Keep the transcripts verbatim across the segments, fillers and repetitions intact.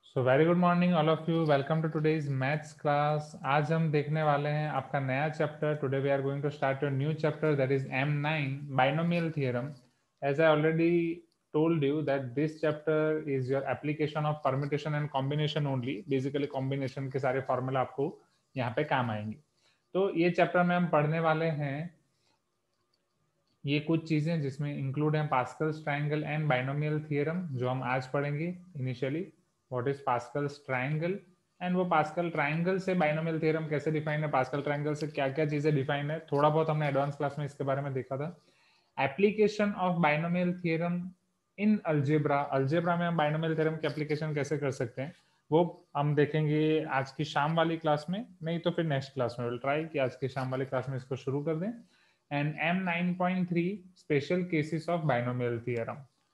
So very good morning all of you, welcome to today's maths class. आज हम देखने वाले हैं आपका नया chapter. Today we are going to start your new chapter that is M nine binomial theorem. As I already told you that this chapter is your application of permutation and combination only. Basically combination के सारे formula आपको यहाँ पे काम आएंगे। तो ये chapter में हम पढ़ने वाले हैं ये कुछ चीजें जिसमें इंक्लूड है Pascal's triangle and binomial theorem, जो हम आज पढ़ेंगे initially. What is Pascal's triangle and वो पास्कल ट्रायंगल से बाइनोमियल थ्योरम कैसे डिफाइन है, पास्कल ट्रायंगल से क्या क्या चीजें डिफाइन है, थोड़ा बहुत हमने एडवांस क्लास में इसके बारे में देखा था। Application of binomial theorem in algebra, algebra में हम बाइनोमियल थ्योरम की एप्लीकेशन कैसे कर सकते हैं वो हम देखेंगे आज की शाम वाली क्लास में, नहीं तो फिर नेक्स्ट क्लास में विल ट्राई कि आज की शाम वाली क्लास में इसको शुरू कर दें। and M nine point three special cases of binomial theorem.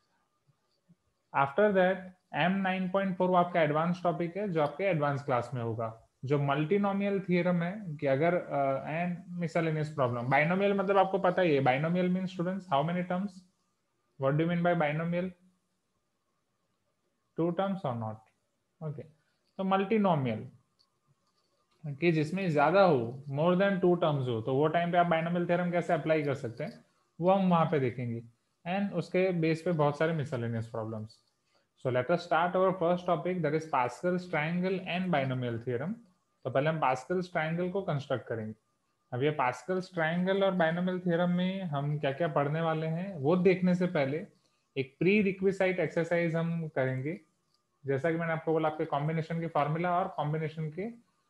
After that M nine point four वो आपका एडवांस टॉपिक है जो आपके एडवांस क्लास में होगा, जो मल्टीनोमियल थियरम है कि अगर एंड मिसलेनियस प्रॉब्लम। बाइनोमियल मतलब आपको पता ही है, binomial mean students how many terms, what do you mean by binomial? Two terms और नॉट? ओके, तो मल्टीनोमियल कि जिसमें ज्यादा हो, मोर देन टू टर्म्स हो, तो वो टाइम पे आप बाइनोमियल थ्योरम कैसे अप्लाई कर सकते हैं वो हम वहां पे देखेंगे। एंड उसके बेस पे बहुत सारे miscellaneous problems. So let us start our first topic that is Pascal's triangle and binomial theorem. तो पहले हम पास्कल्स ट्रायंगल को कंस्ट्रक्ट करेंगे। अब ये पास्कल्स ट्रायंगल और बाइनोमियल थ्योरम में हम क्या क्या पढ़ने वाले हैं वो देखने से पहले एक प्री रिक्विसाइट एक्सरसाइज हम करेंगे। जैसा कि मैंने आपको बोला, आपके कॉम्बिनेशन के फॉर्मूला और कॉम्बिनेशन के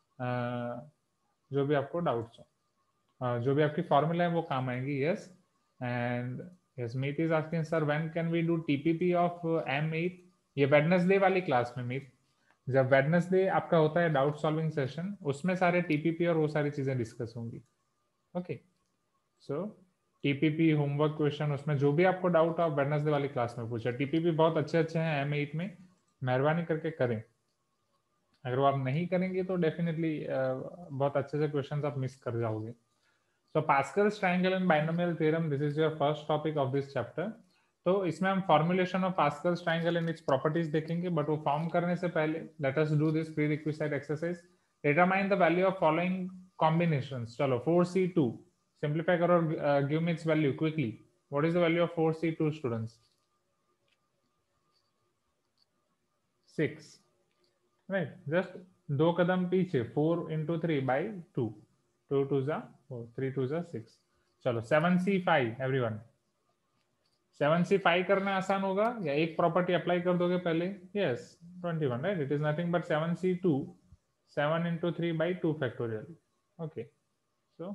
जो भी आपको डाउट्स हो, जो भी आपकी फॉर्मूला है वो काम आएंगी। Yes and yes Meet is asking sir when can we do TPP of M eight. ये वेडनेसडे वाली क्लास में मीत, जब वेडनेसडे आपका होता है डाउट सॉल्विंग सेशन, उसमें सारे टीपीपी और वो सारी चीजें डिस्कस होंगी। Okay, so TPP homework question, उसमें जो भी आपको डाउट हो वेडनेसडे वाली क्लास में पूछा। टीपीपी बहुत अच्छे अच्छे हैं एम एट में, मेहरबानी करके करें। अगर वो आप नहीं करेंगे तो डेफिनेटली बहुत अच्छे से क्वेश्चंस आप मिस कर जाओगे। So Pascal's triangle and binomial theorem, this is your first topic of this chapter. तो इसमें हम formulation of Pascal's triangle and its properties देखेंगे, बट वो फॉर्म करने से पहले let us do this prerequisite exercise. Determine the value of following combinations. चलो four सी two simplify करो और give me its value quickly. What is the value of four C two students? Six, right? Just दो कदम पीछे, four into three by two, two two जा four, three two जा six. चलो seven C five everyone. Seven C five करना आसान होगा या एक प्रॉपर्टी अप्लाई कर दोगे पहले? Yes, twenty one, right? It is nothing but seven C two, seven into three by two factorial. Okay, so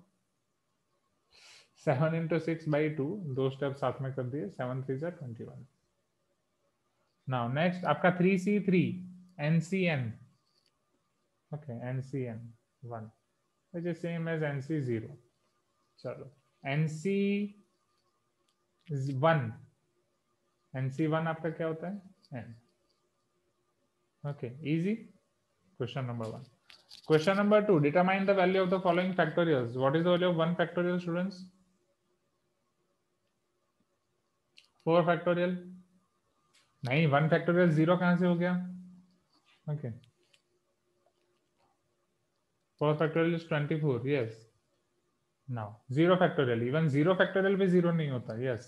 seven into six by two, दो step साथ में कर दिए, सेवन थ्री जा ट्वेंटी वन। नाउ नेक्स्ट आपका three C three N C N. okay, N C N one which is same as N C zero. चलो N C one, N C one आपका क्या होता है? N. Okay, easy. Question number one. Question number two, determine the value of the following factorials. What is the value of one factorial, students? four factorial? नहीं, one factorial zero कहाँ से हो गया? Okay. four factorial is twenty-four. Yes. Now zero factorial, even zero factorial भी zero नहीं होता. Yes.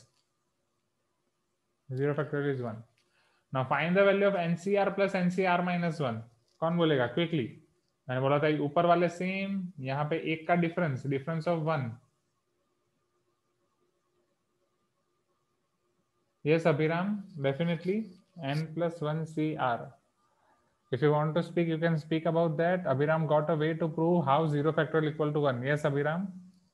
Zero factorial is one. Now find the value of N C R plus N C R minus one. कौन बोलेगा quickly? मैंने बोला था ऊपर वाले सेम, यहाँ पे एक का difference, difference of one. Yes Abhiram, definitely N plus one C R. If you want to speak, you can speak about that. Abhiram got a way to prove how zero factorial equal to one. Yes Abhiram.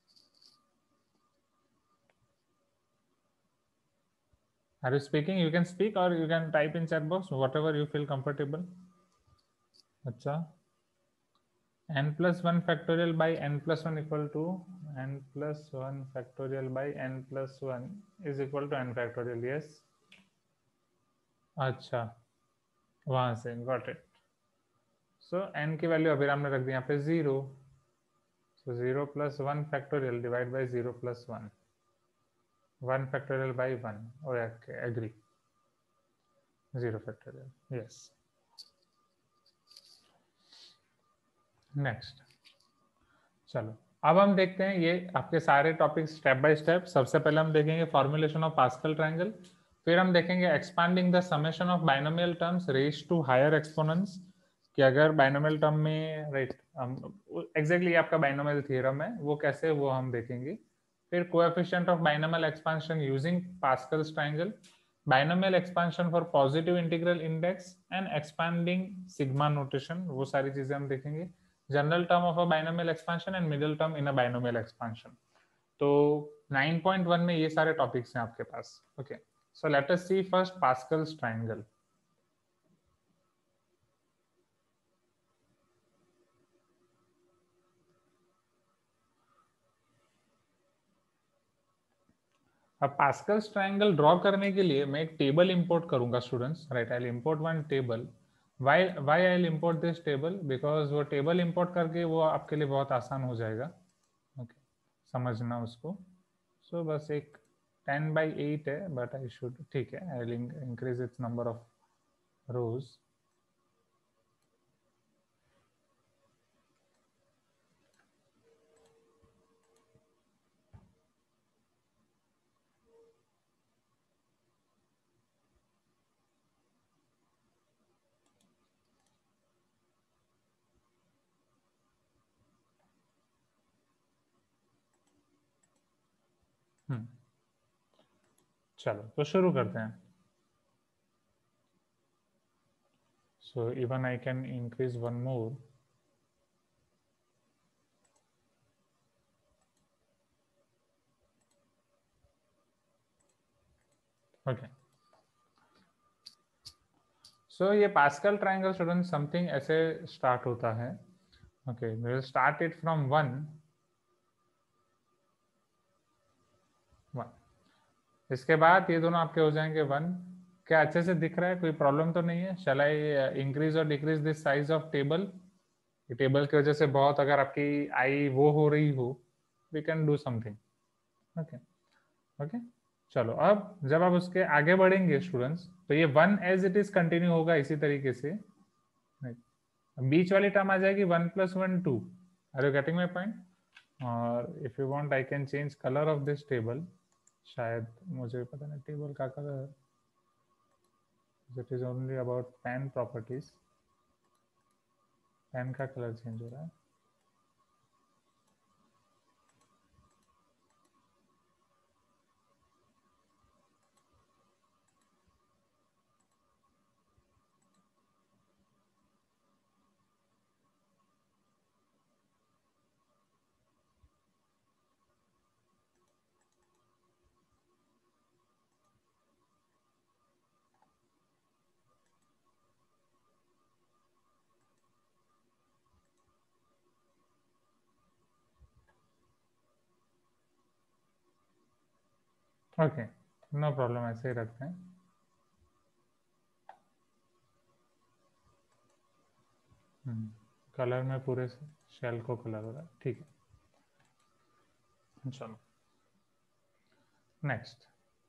Are you speaking? You can speak or you can type in chat box, whatever you feel comfortable. अच्छा, n plus one factorial by n plus one equal to n plus one factorial by n plus one is equal to n factorial. Yes. अच्छा, वहां से got it. So n की वैल्यू अभिराम ने रख दी यहाँ पे zero. So zero plus one factorial divide by zero plus one, one factorial by one. Okay, agree, zero factorial. Yes, next, चलो अब हम देखते हैं ये आपके सारे टॉपिक स्टेप बाय स्टेप। सबसे पहले हम देखेंगे फॉर्मुलेशन ऑफ पास्कल ट्रायंगल, फिर हम देखेंगे expanding the summation of binomial terms raised to higher exponents, कि अगर बाइनोमियल टर्म में राइट एग्जैक्टली आपका बाइनोमियल थ्योरम है वो कैसे, वो हम देखेंगे। फिर coefficient of binomial expansion using Pascal's triangle, binomial expansion for positive integral index and expanding sigma notation, वो सारी चीजें हम देखेंगे। General term of a binomial expansion and middle term in a binomial expansion. तो नाइन पॉइंट वन में ये सारे topics हैं आपके पास। Okay, so let us see first Pascal's triangle. अब पास्कल्स ट्रायंगल ड्रॉ करने के लिए मैं एक टेबल इंपोर्ट करूंगा students, right. I will import one table. Why why I will import this table, because वो टेबल इंपोर्ट करके वो आपके लिए बहुत आसान हो जाएगा। Okay okay. समझना उसको। सो so, बस एक टेन बाई एट है, बट आई शुड, ठीक है, I will increase its number of rows. Hmm, चलो तो शुरू करते हैं। So even I can increase one more. Okay, so ये पास्कल ट्रायंगल स्टूडेंट समथिंग ऐसे स्टार्ट होता है। ओके, we will start it from one one. इसके बाद ये दोनों आपके हो जाएंगे वन। क्या अच्छे से दिख रहा है? कोई प्रॉब्लम तो नहीं है? शैल आई इंक्रीज और decrease this size of table? Table की वजह से बहुत अगर आपकी आई वो हो रही हो, we can do something. Okay okay, चलो अब जब आप उसके आगे बढ़ेंगे स्टूडेंट्स, तो ये one as it is continue होगा इसी तरीके से। बीच वाली टर्म आ जाएगी one plus one two. Are you getting my point? और if you want I can change colour of this table. शायद, मुझे पता नहीं टेबल का colour, it is only about pen properties. Pen का कलर चेंज हो रहा है। ओके, नो प्रॉब्लम, ऐसे ही रखते हैं। कलर में पूरे शेल को कलर हो रहा है, ठीक है। चलो नेक्स्ट,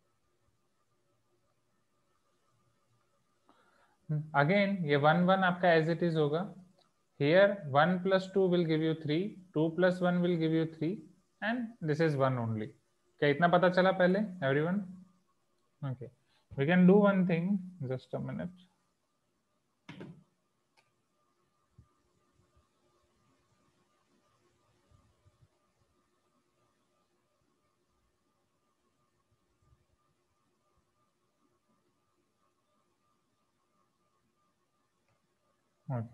अगेन ये वन वन आपका एज इट इज होगा। Here one plus two will give you three, two plus one will give you three, and this is one only. क्या इतना पता चला पहले everyone? Okay, we can do one thing, just a minute. Okay,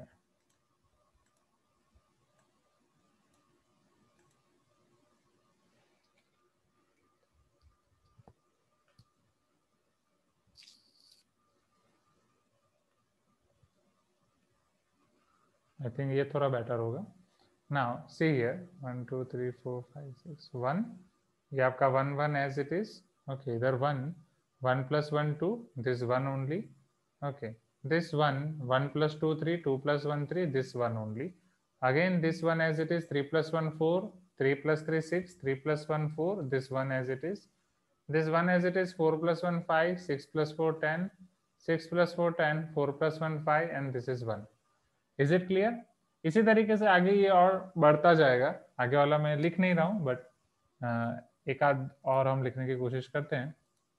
I think ये थोड़ा better होगा। Now see here, one two three four five six one, ये आपका one one as it is. Okay, इधर one, one plus one two, this one only. Okay, this one, one plus two, three, two plus one, three, this one only. Again, this one as it is, three plus one, four, three plus three, six, three plus one, four, this one as it is. This one as it is, four plus one, five, six plus four, ten, six plus four, ten, four plus one, five, and this is one. Is it clear? इसी तरीके से आगे ये और बढ़ता जाएगा। आगे वाला मैं लिख नहीं रहा हूँ, बट एक आध और हम लिखने की कोशिश करते हैं।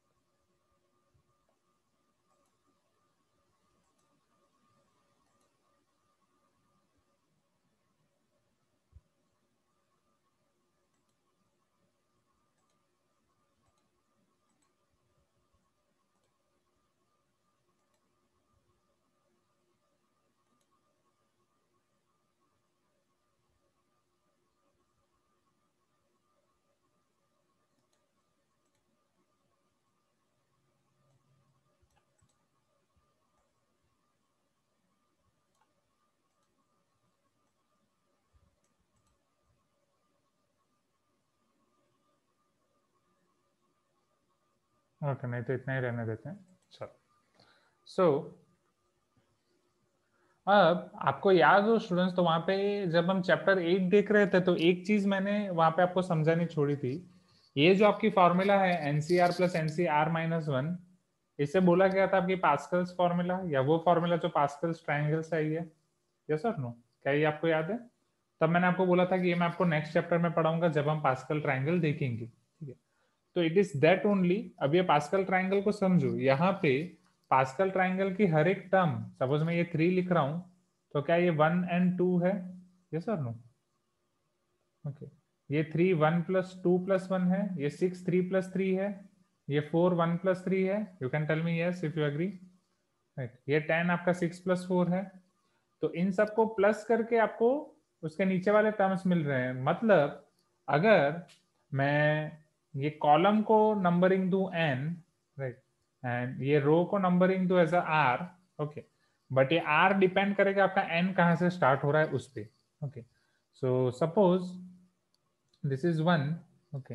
ओके, नहीं तो इतना ही रहने देते हैं। चलो, सो so, अब आपको याद हो स्टूडेंट्स, तो वहां पे जब हम चैप्टर एट देख रहे थे तो एक चीज मैंने वहां पे आपको समझानी छोड़ी थी। ये जो आपकी फॉर्मूला है NCR plus NCR minus one, इससे बोला गया था आपकी पास्कल्स फॉर्मूला, या वो फॉर्मूला जो पास्कल्स ट्राइंगल से आई है। यस और नो, क्या ये आपको याद है? तब मैंने आपको बोला था कि ये मैं आपको नेक्स्ट चैप्टर में पढ़ाऊंगा जब हम पास्कल ट्राइंगल देखेंगे, ठीक है? तो इट इज दैट ओनली। अब ये पास्कल ट्राइंगल को समझो, यहाँ पे पास्कल ट्राइंगल की हर एक टर्म, सपोज मैं ये थ्री लिख रहा हूं, तो क्या ये वन एंड टू है? यस और नो? ओके, ये three one plus two plus one है, ये सिक्स थ्री प्लस थ्री है, ये फोर वन प्लस थ्री है। You can tell me yes if you agree, right? ये टेन आपका सिक्स प्लस फोर है। तो इन सबको प्लस करके आपको उसके नीचे वाले टर्म्स मिल रहे हैं। मतलब अगर मैं ये कॉलम को नंबरिंग दू एन, राइट, एंड ये रो को नंबरिंग दू as a R, okay, but ये आर डिपेंड करेगा आपका एन कहाँ से स्टार्ट हो रहा है उस पे। Okay, so suppose this is one, okay,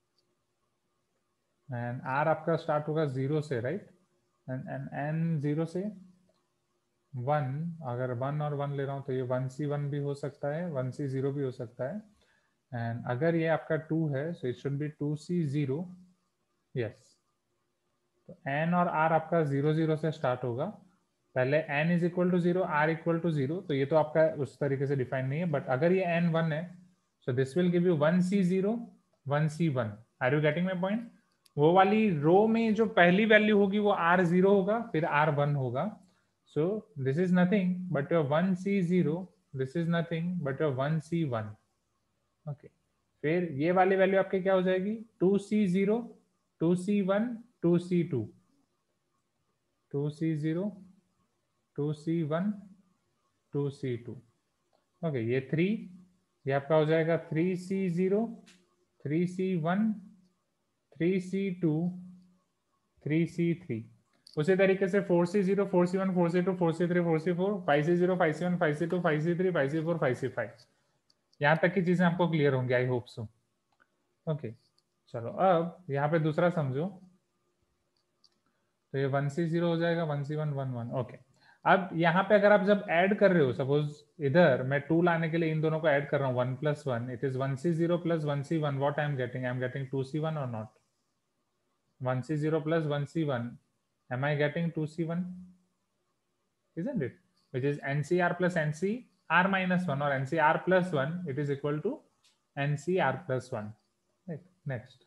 and R आपका स्टार्ट होगा जीरो से, right, and and N zero से वन। अगर वन और वन ले रहा हूँ तो ये वन सी वन भी हो सकता है, वन सी जीरो भी हो सकता है। एंड अगर ये आपका टू है so it should be two C zero. Yes, तो एन और आर आपका जीरो जीरो से स्टार्ट होगा। पहले N is equal to zero, R equal to zero, तो ये तो आपका उस तरीके से डिफाइन नहीं है। बट अगर ये एन वन है so this will give you one C zero, one C one. Are you getting my point? वो वाली रो में जो पहली वैल्यू होगी वो आर जीरो होगा, फिर आर वन होगा। So this is nothing but your one C zero, this is nothing but your one C one. Okay, फिर ये वाली वैल्यू आपकी क्या हो जाएगी? Two C zero, two C one, two C two, two C zero, two C one, two C two. Okay, ये three, ये आपका हो जाएगा three C zero, three C one, three C two, three C three. उसी तरीके से four सी zero, four सी one, four सी two, four सी three, four सी four, five C zero, five सी one, five सी two, five सी three, five सी four, five सी five. यहाँ तक की चीजें आपको clear होंगी, I hope so. Okay, चलो अब यहाँ पे दूसरा समझो। तो ये वन सी जीरो हो जाएगा, one C one, one one. Okay, अब यहाँ पे अगर आप जब ऐड कर रहे हो, सपोज इधर मैं टू लाने के लिए इन दोनों को ऐड कर रहा हूँ, one plus one, it is one C zero plus one C one. What I am getting? I am getting two C one और not? One C zero plus one C one, am I getting two C one? Isn't it? Which is N C R plus N C R minus one, or N C R plus one, it is equal to N C R plus one. Right. Next.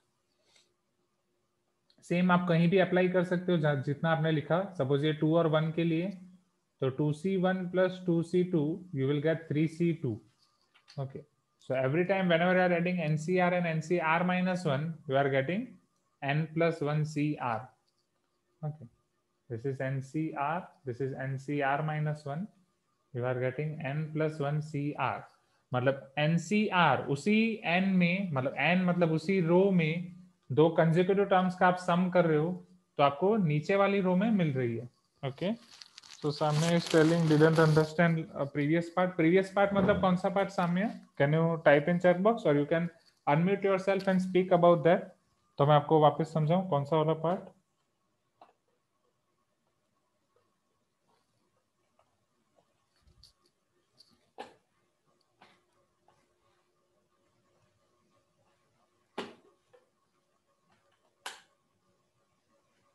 Same आप कहीं भी apply कर सकते हो जितना आपने लिखा। Suppose ये टू और वन के लिए, तो two C one plus two C two, you will get three C two. Okay. So every time whenever you are adding N C R and N C R minus one, you are getting N plus one C R. Okay. This is N C R, this is N C R minus one. You are getting N plus one C R. मतलब N C R उसी N में, मतलब N मतलब उसी रो में दो consecutive terms का आप सम कर रहे हो, तो आपको नीचे वाली रो में मिल रही है। Okay, so Samya is telling didn't understand a previous part. Previous part मतलब कौन सा part Samya? Can you type in chat box or you can unmute yourself and speak about that? तो मैं आपको वापस समझाऊं कौन सा वाला part?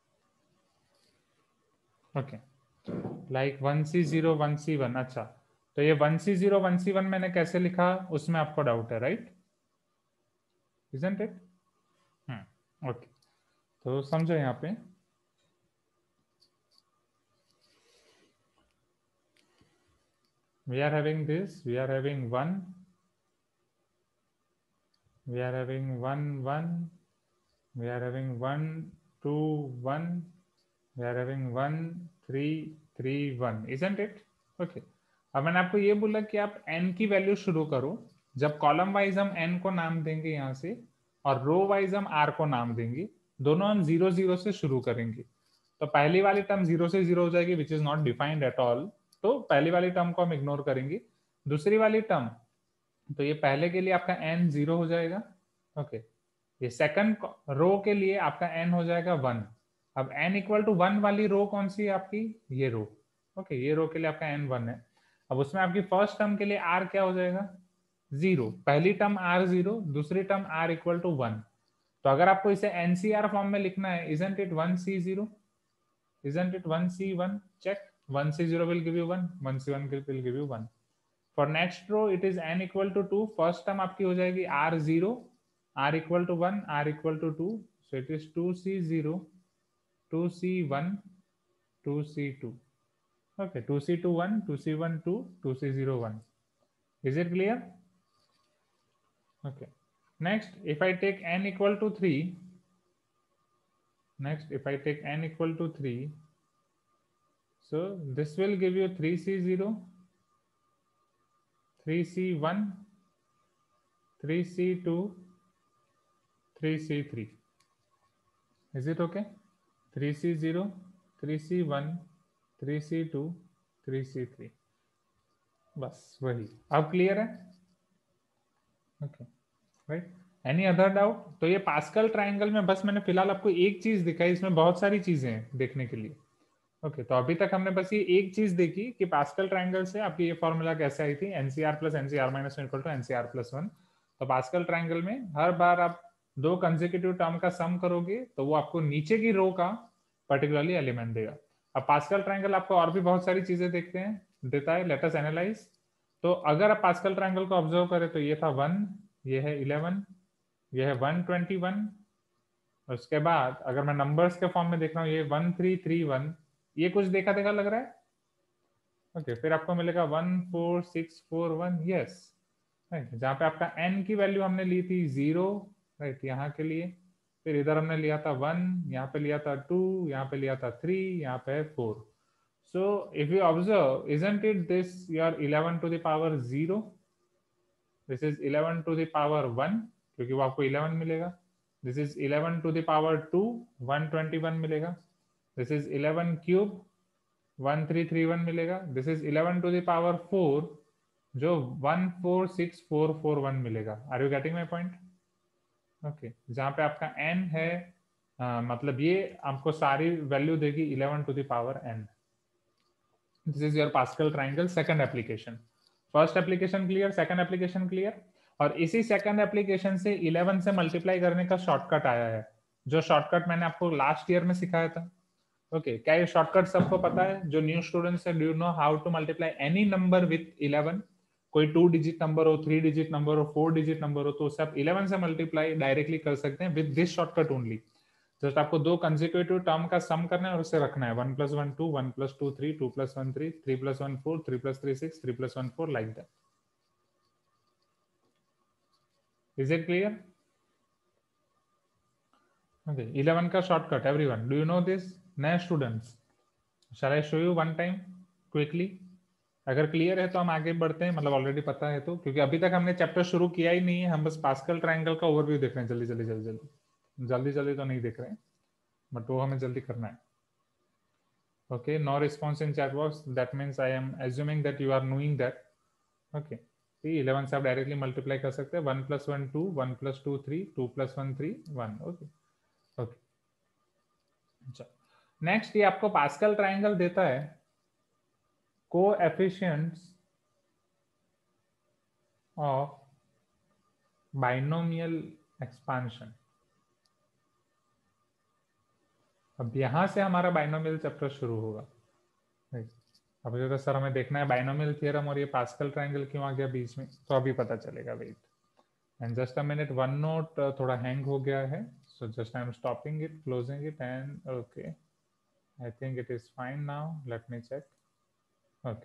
Okay, like one C zero, one C one. अच्छा, तो ये one C zero one C one मैंने कैसे लिखा उसमें आपको डाउट है, right? Isn't it? Hmm, okay. तो समझो यहाँ पे we are having this, we are having one, we are having one one, we are having one two one, we are having one three three one, isn't it? Okay. अब मैंने आपको ये बोला कि आप n की वैल्यू शुरू करो। जब कॉलम वाइज हम n को नाम देंगे यहाँ से और रो वाइज हम r को नाम देंगे, दोनों हम जीरो जीरो से शुरू करेंगे। तो पहली वाली टर्म जीरो से जीरो हो जाएगी which is not defined at all, तो पहली वाली टर्म को हम इग्नोर करेंगे। दूसरी वाली टर्म, तो ये पहले के लिए आपका n जीरो हो जाएगा। ओके, ये सेकंड रो के लिए आपका n हो जाएगा वन। अब n इक्वल टू वन वाली रो कौन सी है आपकी? ये रो। ओके, ये रो के लिए आपका n वन है। अब उसमें आपकी फर्स्ट टर्म के लिए r क्या हो जाएगा? जीरो। पहली टर्म r जीरो, दूसरी term r equal to one. तो अगर आपको इसे एनसीआर फॉर्म में लिखना है, isn't it one C zero, isn't it one c one? Check. one c zero will give you one, one c one will give you one. For next row it is n equal to two. First term आपकी हो जाएगी r zero, r equal to one, r equal to two, so it is two c zero, two c one, two c two. Okay, two c two one, two c one two, two c zero one. Is it clear? Okay. Next, if I take n equal to three, next if I take n equal to three, so this will give you three c zero, three c one, three c two, three c three. Is it okay? three c zero, three c one, three c two, three c three. बस वही। अब clear है? Okay, right. Any other doubt? तो ये pascal triangle में बस मैंने फिलहाल आपको एक चीज दिखाई, इसमें बहुत सारी चीजें हैं देखने के लिए। ओके okay, तो अभी तक हमने बस ये एक चीज देखी कि पास्कल ट्राइंगल से आपकी ये फॉर्मूला कैसे आई थी, NCR plus NCR minus one equal to NCR plus one. तो पास्कल ट्राइंगल में हर बार आप दो कंसेक्यूटिव टर्म का सम करोगे तो वो आपको नीचे की रो का पर्टिकुलरली एलिमेंट देगा। अब पास्कल ट्राइंगल आपको और भी बहुत सारी चीजें देखते हैं देता है, लेट अस एनालाइज। तो अगर आप पास्कल ट्राइंगल को ऑब्जर्व करें तो ये था वन, ये है इलेवन, ये है वन ट्वेंटी वन। उसके बाद अगर मैं नंबर्स के फॉर्म में देख रहा हूँ, ये वन थ्री थ्री वन, ये कुछ देखा देखा लग रहा है? ओके okay, फिर आपको मिलेगा one four six four one, yes, right. जहाँ पे आपका n की वैल्यू हमने ली थी जीरो, राइट, यहाँ के लिए। फिर इधर हमने लिया था वन, यहाँ पे लिया था टू, यहाँ पे लिया था थ्री, यहाँ पे है four. So if you observe, isn't it this your eleven to the power zero, this is eleven to the power one, क्योंकि वो आपको इलेवन मिलेगा। This is eleven to the power two, one twenty one मिलेगा। This is eleven cube, one three three one मिलेगा। This is eleven to the power four, जो one four six four four one मिलेगा। Are you getting my point? Okay, जहाँ पे आपका n है, आ, मतलब ये आपको सारी वैल्यू देगी eleven to the power n। This is your Pascal triangle second application. First application clear, second application clear. और इसी सेकंड एप्लीकेशन से इलेवन से मल्टीप्लाई करने का शॉर्टकट आया है, जो शॉर्टकट मैंने आपको लास्ट ईयर में सिखाया था। ओके okay, क्या ये शॉर्टकट सबको पता है? जो न्यू स्टूडेंट्स है, do you know how to multiply any number with eleven? कोई टू डिजिट नंबर हो, थ्री डिजिट नंबर हो, फोर डिजिट नंबर हो, तो उससे आप इलेवन से मल्टीप्लाई डायरेक्टली कर सकते हैं with this shortcut only. Just आपको दो कंसेक्यूटिव टर्म का सम करना है और उसे रखना है, one plus one two, one plus two three, two plus one three, three plus one four, three plus three six, three plus one four, like that. Is it clear? Okay, eleven का shortcut everyone, do you know this? नए students, shall I show you one time quickly? अगर clear है तो हम आगे बढ़ते हैं, मतलब ऑलरेडी पता है तो, क्योंकि अभी तक हमने चैप्टर शुरू किया ही नहीं है, हम बस पास्कल ट्राइंगल का ओवरव्यू देख रहे हैं। जल्दी जल्दी जल्दी जल्दी जल्दी जल्दी तो नहीं देख रहे हैं, बट वो हमें जल्दी करना है। Okay, no response in chat box, that means I am assuming that you are knowing that. Okay, eleven से आप डायरेक्टली मल्टीप्लाई कर सकते हैं, one plus one two, one plus two three, two plus one three, one. Okay okay, अच्छा next, ये आपको pascal triangle देता है कोएफिशिएंट्स ऑफ बाइनोमियल एक्सपांशन। अब यहां से हमारा बाइनोमियल चैप्टर शुरू होगा। अब जो सर हमें देखना है बाइनोमियल थ्योरम और ये पास्कल ट्रायंगल क्यों आ गया बीच में, तो अभी पता चलेगा, wait and just a minute. OneNote थोड़ा हैंग हो गया है, so just I am stopping it, closing it and okay, I think it is fine now, let me check. Okay,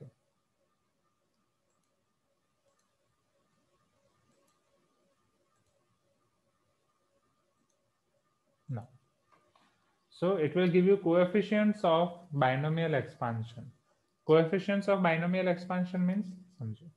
now so it will give you coefficients of binomial expansion. Coefficients of binomial expansion means, समझो,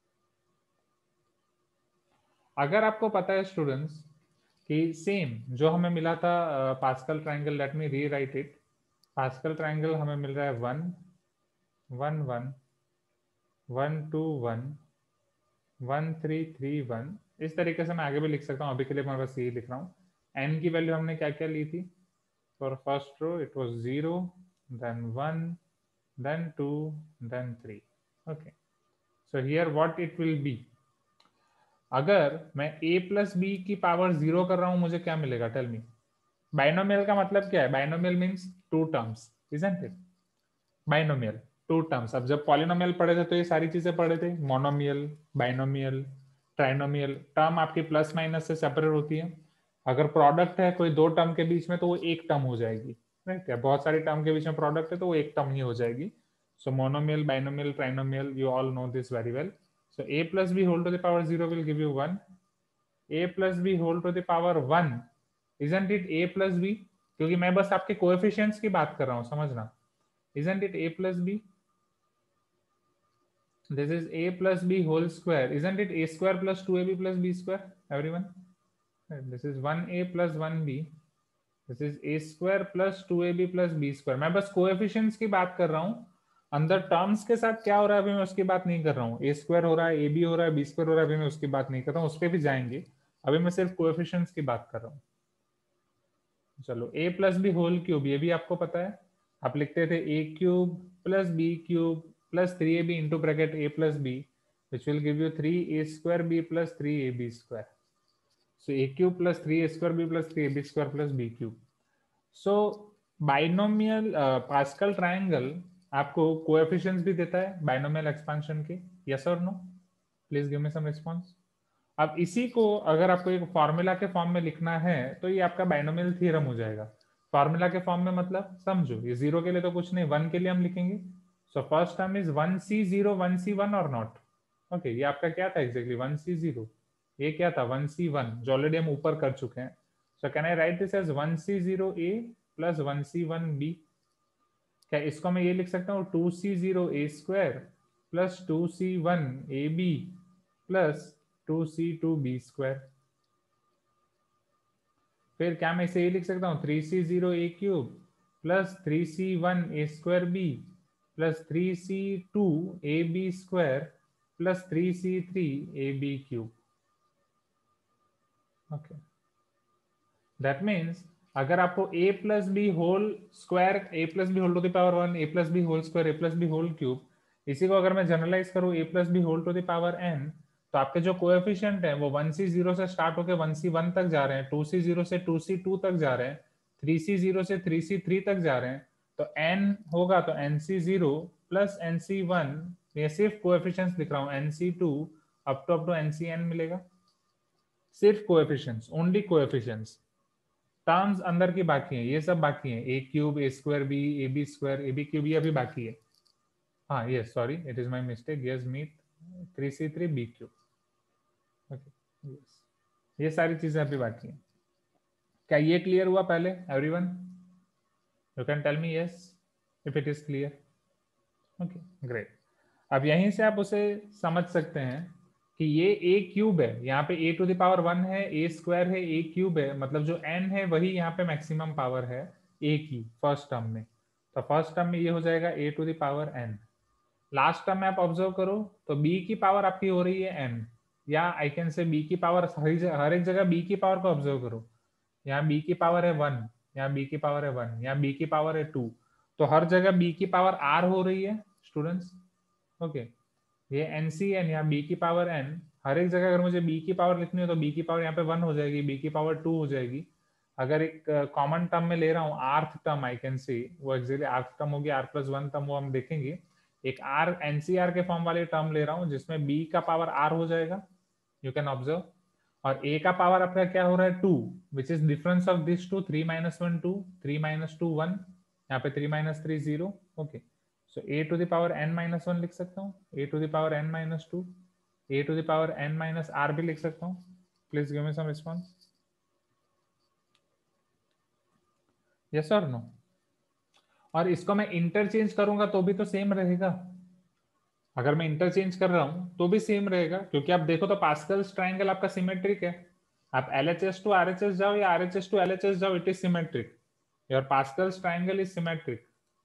अगर आपको पता है students कि same जो हमें मिला था पास्कल ट्रायंगल, लेट मी री राइट इट, पास्कल ट्रायंगल हमें मिल रहा है one one one one two one one three three one, इस तरीके से मैं आगे भी लिख सकता हूँ, अभी के लिए मैं बस यही लिख रहा हूँ। एन की वैल्यू हमने क्या क्या ली थी, for first row it was zero, then one, then two, then three. Okay, so here what it will be, अगर मैं a plus b की पावर जीरो कर रहा हूं मुझे क्या मिलेगा, टेल मी। बाइनोमियल का मतलब क्या है, binomial means two terms, isn't it, binomial two terms. अब जब पॉलिनोमियल पढ़े थे तो ये सारी चीजें पढ़े थे, मोनोमियल, बाइनोमियल, ट्राइनोमियल, टर्म आपकी प्लस माइनस से सेपरेट होती है। अगर प्रोडक्ट है कोई दो टर्म के बीच में तो वो एक टर्म हो जाएगी, राइट है, बहुत सारी टर्म के बीच में प्रोडक्ट है तो वो एक टर्म ही हो जाएगी। So monomial, binomial, trinomial, you all know this very well. So a plus b whole to the power zero will give you one. A plus b whole to the power one, isn't it a plus b? क्योंकि मैं बस आपके coefficients की बात कर रहा हूँ, समझना, isn't it a plus b? This is a plus b whole square, isn't it a square plus two a b plus b square, everyone? This is one a plus one b, this is a square plus two a b plus b square। मैं बस coefficients की बात कर रहा हूँ, अंदर terms के साथ क्या हो रहा है अभी मैं उसकी बात नहीं कर रहा हूँ। ए स्क्वायर हो रहा है, ए बी हो रहा है, बी स्क्वायर हो रहा है, अभी मैं उसकी बात नहीं कर रहा हूँ, उस पर भी जाएंगे, अभी मैं सिर्फ कोएफिशिएंट्स की बात कर रहा हूँ। चलो A plus B whole cube, ये भी आपको पता है, आप लिखते थे A cube plus B cube plus three A B into bracket A plus B, which will give you three A square B plus three A B square. So A cube plus three A square B plus three A B square plus B cube. So binomial Pascal triangle आपको coefficients भी देता है binomial expansion के, yes और no, please give me some response. अब इसी को अगर आपको एक फॉर्मूला के फॉर्म में लिखना है तो ये आपका बाइनोमियल थ्योरम हो जाएगा। फॉर्मूला के फॉर्म में मतलब समझो, ये जीरो के लिए तो कुछ नहीं, वन के लिए हम लिखेंगे। So first term is one C zero one C one और नॉट, ओके, ये आपका क्या था एग्जैक्टली, वन सी जीरो, ये क्या था वन सी वन, जो ऑलरेडी हम ऊपर कर चुके हैं। So can I write this as one C zero A plus one C one B. क्या इसको मैं ये लिख सकता हूँ two C zero A square plus two C one A B plus two C two B square. फिर क्या मैं इसे ये लिख सकता हूँ three C zero A cube plus three C one A square B plus three C two A B square plus three C three A B cube. Okay, that means अगर आपको a plus B whole square, a plus B whole to the power one, a plus B whole square, a plus B whole cube, इसी को अगर मैं generalize करूँ a plus B whole to the power n, तो आपके जो coefficient है वो वन सी जीरो से स्टार्ट होकर वन सी वन तक जा रहे हैं, टू सी जीरो से टू सी टू तक जा रहे हैं, थ्री सी जीरो से थ्री सी थ्री तक जा रहे हैं। तो n होगा तो एन सी zero plus N C one, ये सिर्फ कोएफिशिएंट्स लिख रहा हूँ, N C two up to up to N C N मिलेगा, सिर्फ कोएफिशिएंट्स, ओनली कोएफिशिएंट्स। टर्म्स अंदर की बाकी है, ये सब बाकी है, A cube A square B A B square A B cube ये अभी बाकी है। हाँ yes, sorry it is my mistake, yes meet three C three B cube, okay yes, ये सारी चीजें अभी बाकी है। क्या ये क्लियर हुआ पहले everyone? You can tell me yes if it is clear. Okay great. अब यहीं से आप उसे समझ सकते हैं कि ये a क्यूब है, यहाँ पे a to the power one है, a स्क्वायर है, a क्यूब है, मतलब जो n है वही यहाँ पे मैक्सिमम पावर है a की फर्स्ट टर्म में। तो फर्स्ट टर्म में ये हो जाएगा a to the power n। Last term में आप ऑब्जर्व करो तो b की पावर आपकी हो रही है n, या आई कैन से b की पावर, हर एक जगह b की पावर को ऑब्जर्व करो, यहाँ b की पावर है वन, यहाँ b की पावर है वन, यहाँ b की पावर है टू, तो हर जगह b की पावर r हो रही है स्टूडेंट्स। Okay okay. ये एन सी एन या बी की पावर एन, हर एक जगह अगर मुझे बी की पावर लिखनी हो तो बी की पावर यहाँ पे वन हो जाएगी, बी की पावर टू हो जाएगी। अगर एक कॉमन uh, टर्म में ले रहा हूँ आर्थ टर्म, आई कैन सी वो एक्चुअली आर्थ टर्म होगी, आर प्लस वन टर्म वो हम देखेंगे, एक आर एनसीआर के फॉर्म वाली टर्म ले रहा हूँ जिसमें बी का पावर आर हो जाएगा, यू कैन ऑब्जर्व, और ए का पावर आपका क्या हो रहा है two, which is difference of this two, three minus one two, three minus two one, यहाँ पे three minus three zero, okay. So A to the power N minus one लिख सकता हूँ, A to the power N minus two, A to the power N minus R भी लिख सकता हूँ। Please give me some response, yes और no. और इसको मैं इंटरचेंज करूंगा तो भी तो सेम रहेगा, अगर मैं इंटरचेंज कर रहा हूं तो भी सेम रहेगा, क्योंकि आप देखो तो पास्कल्स ट्रायंगल आपका सिमेट्रिक है। आप एलएचएस टू आरएचएस जाओ या आरएचएस टू एलएचएस जाओ, it is symmetric, your Pascal's triangle is symmetric.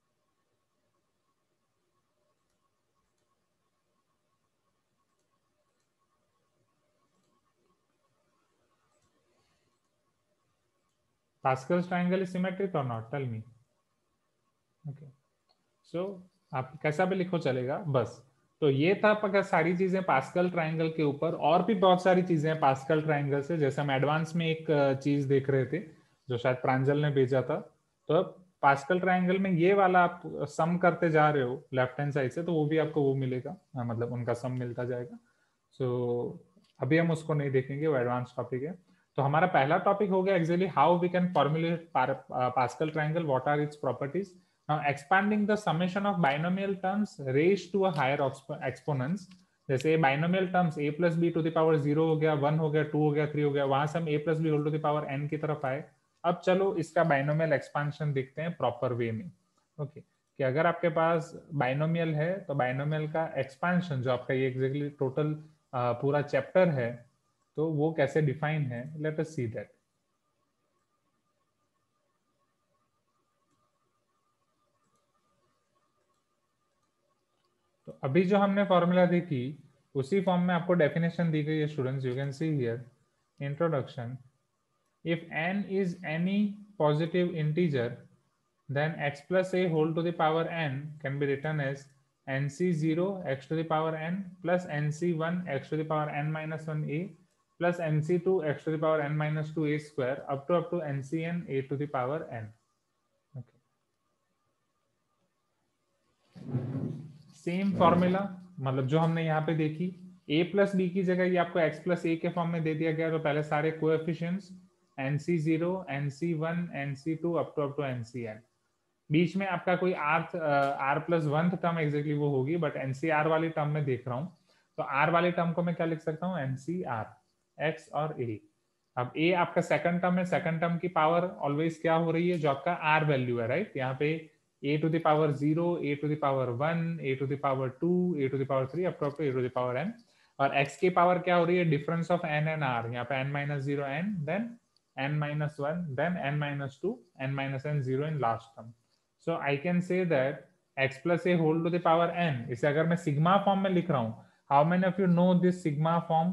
Pascal's triangle is symmetric or not? Tell me. Okay. So आप कैसा भी लिखो चलेगा बस। तो ये था अगर सारी चीजें पास्कल ट्रायंगल के ऊपर, और भी बहुत सारी चीजें हैं पास्कल ट्रायंगल से, जैसे हम एडवांस में एक चीज देख रहे थे जो शायद प्रांजल ने भेजा था। तो पास्कल ट्रायंगल में ये वाला आप सम करते जा रहे हो लेफ्ट हैंड साइड से, तो वो भी आपको वो मिलेगा, मतलब उनका सम मिलता जाएगा। सो so, अभी हम उसको नहीं देखेंगे, वो एडवांस टॉपिक है। तो हमारा पहला टॉपिक हो गया actually how we can formulate Pascal triangle, what are its properties. Now expanding the summation of binomial terms raised to a higher exponents, जैसे binomial terms a plus b to the power zero हो गया, one हो गया, to हो गया, three हो गया, वहां से हम a plus b whole to the power n की तरफ आए। अब चलो इसका binomial expansion देखते हैं प्रॉपर वे में, ओके okay. कि अगर आपके पास binomial है तो binomial का expansion जो आपका ये exactly total uh, पूरा चैप्टर है, तो वो कैसे डिफाइन है, लेट अस सी दैट। तो अभी जो हमने फॉर्मूला देखी उसी फॉर्म में आपको डेफिनेशन दी गई है students, you can see here introduction. If n is any positive integer then x plus a whole to the power n can be written as n c zero x to the power n plus n c one x to the power n minus one a plus n c two x to the power n minus two a square up to up to n c n a to the power n। okay. Same formula, मतलब जो हमने यहाँ पे देखी, a plus B की जगह ये आपको x प्लस ए के फॉर्म में दे दिया गया। तो पहले सारे coefficients n C zero, n C one, n C two up to up to N C n, बीच में आपका कोई r r plus one term exactly वो होगी, बट एनसीआर वाली टर्म में देख रहा हूँ, तो आर वाली टर्म को मैं क्या लिख सकता हूँ, एनसीआर एक्स और ए। अब ए आपका सेकंड टर्म है, सेकंड टर्म की पावर ऑलवेज क्या हो रही है, जो आपका आर वैल्यू है, राइट। यहाँ पे a to the power zero, a to the power one, a to the power two, A to the power three, up to A to the power n. और एक्स की power क्या हो रही है, difference of n and r, यहाँ पे n minus zero n, then n minus one, then n minus two, n minus n zero in last term. So I can say that x plus a whole to the power n, इसे अगर मैं sigma form में लिख रहा हूँ, how many of you know this sigma form?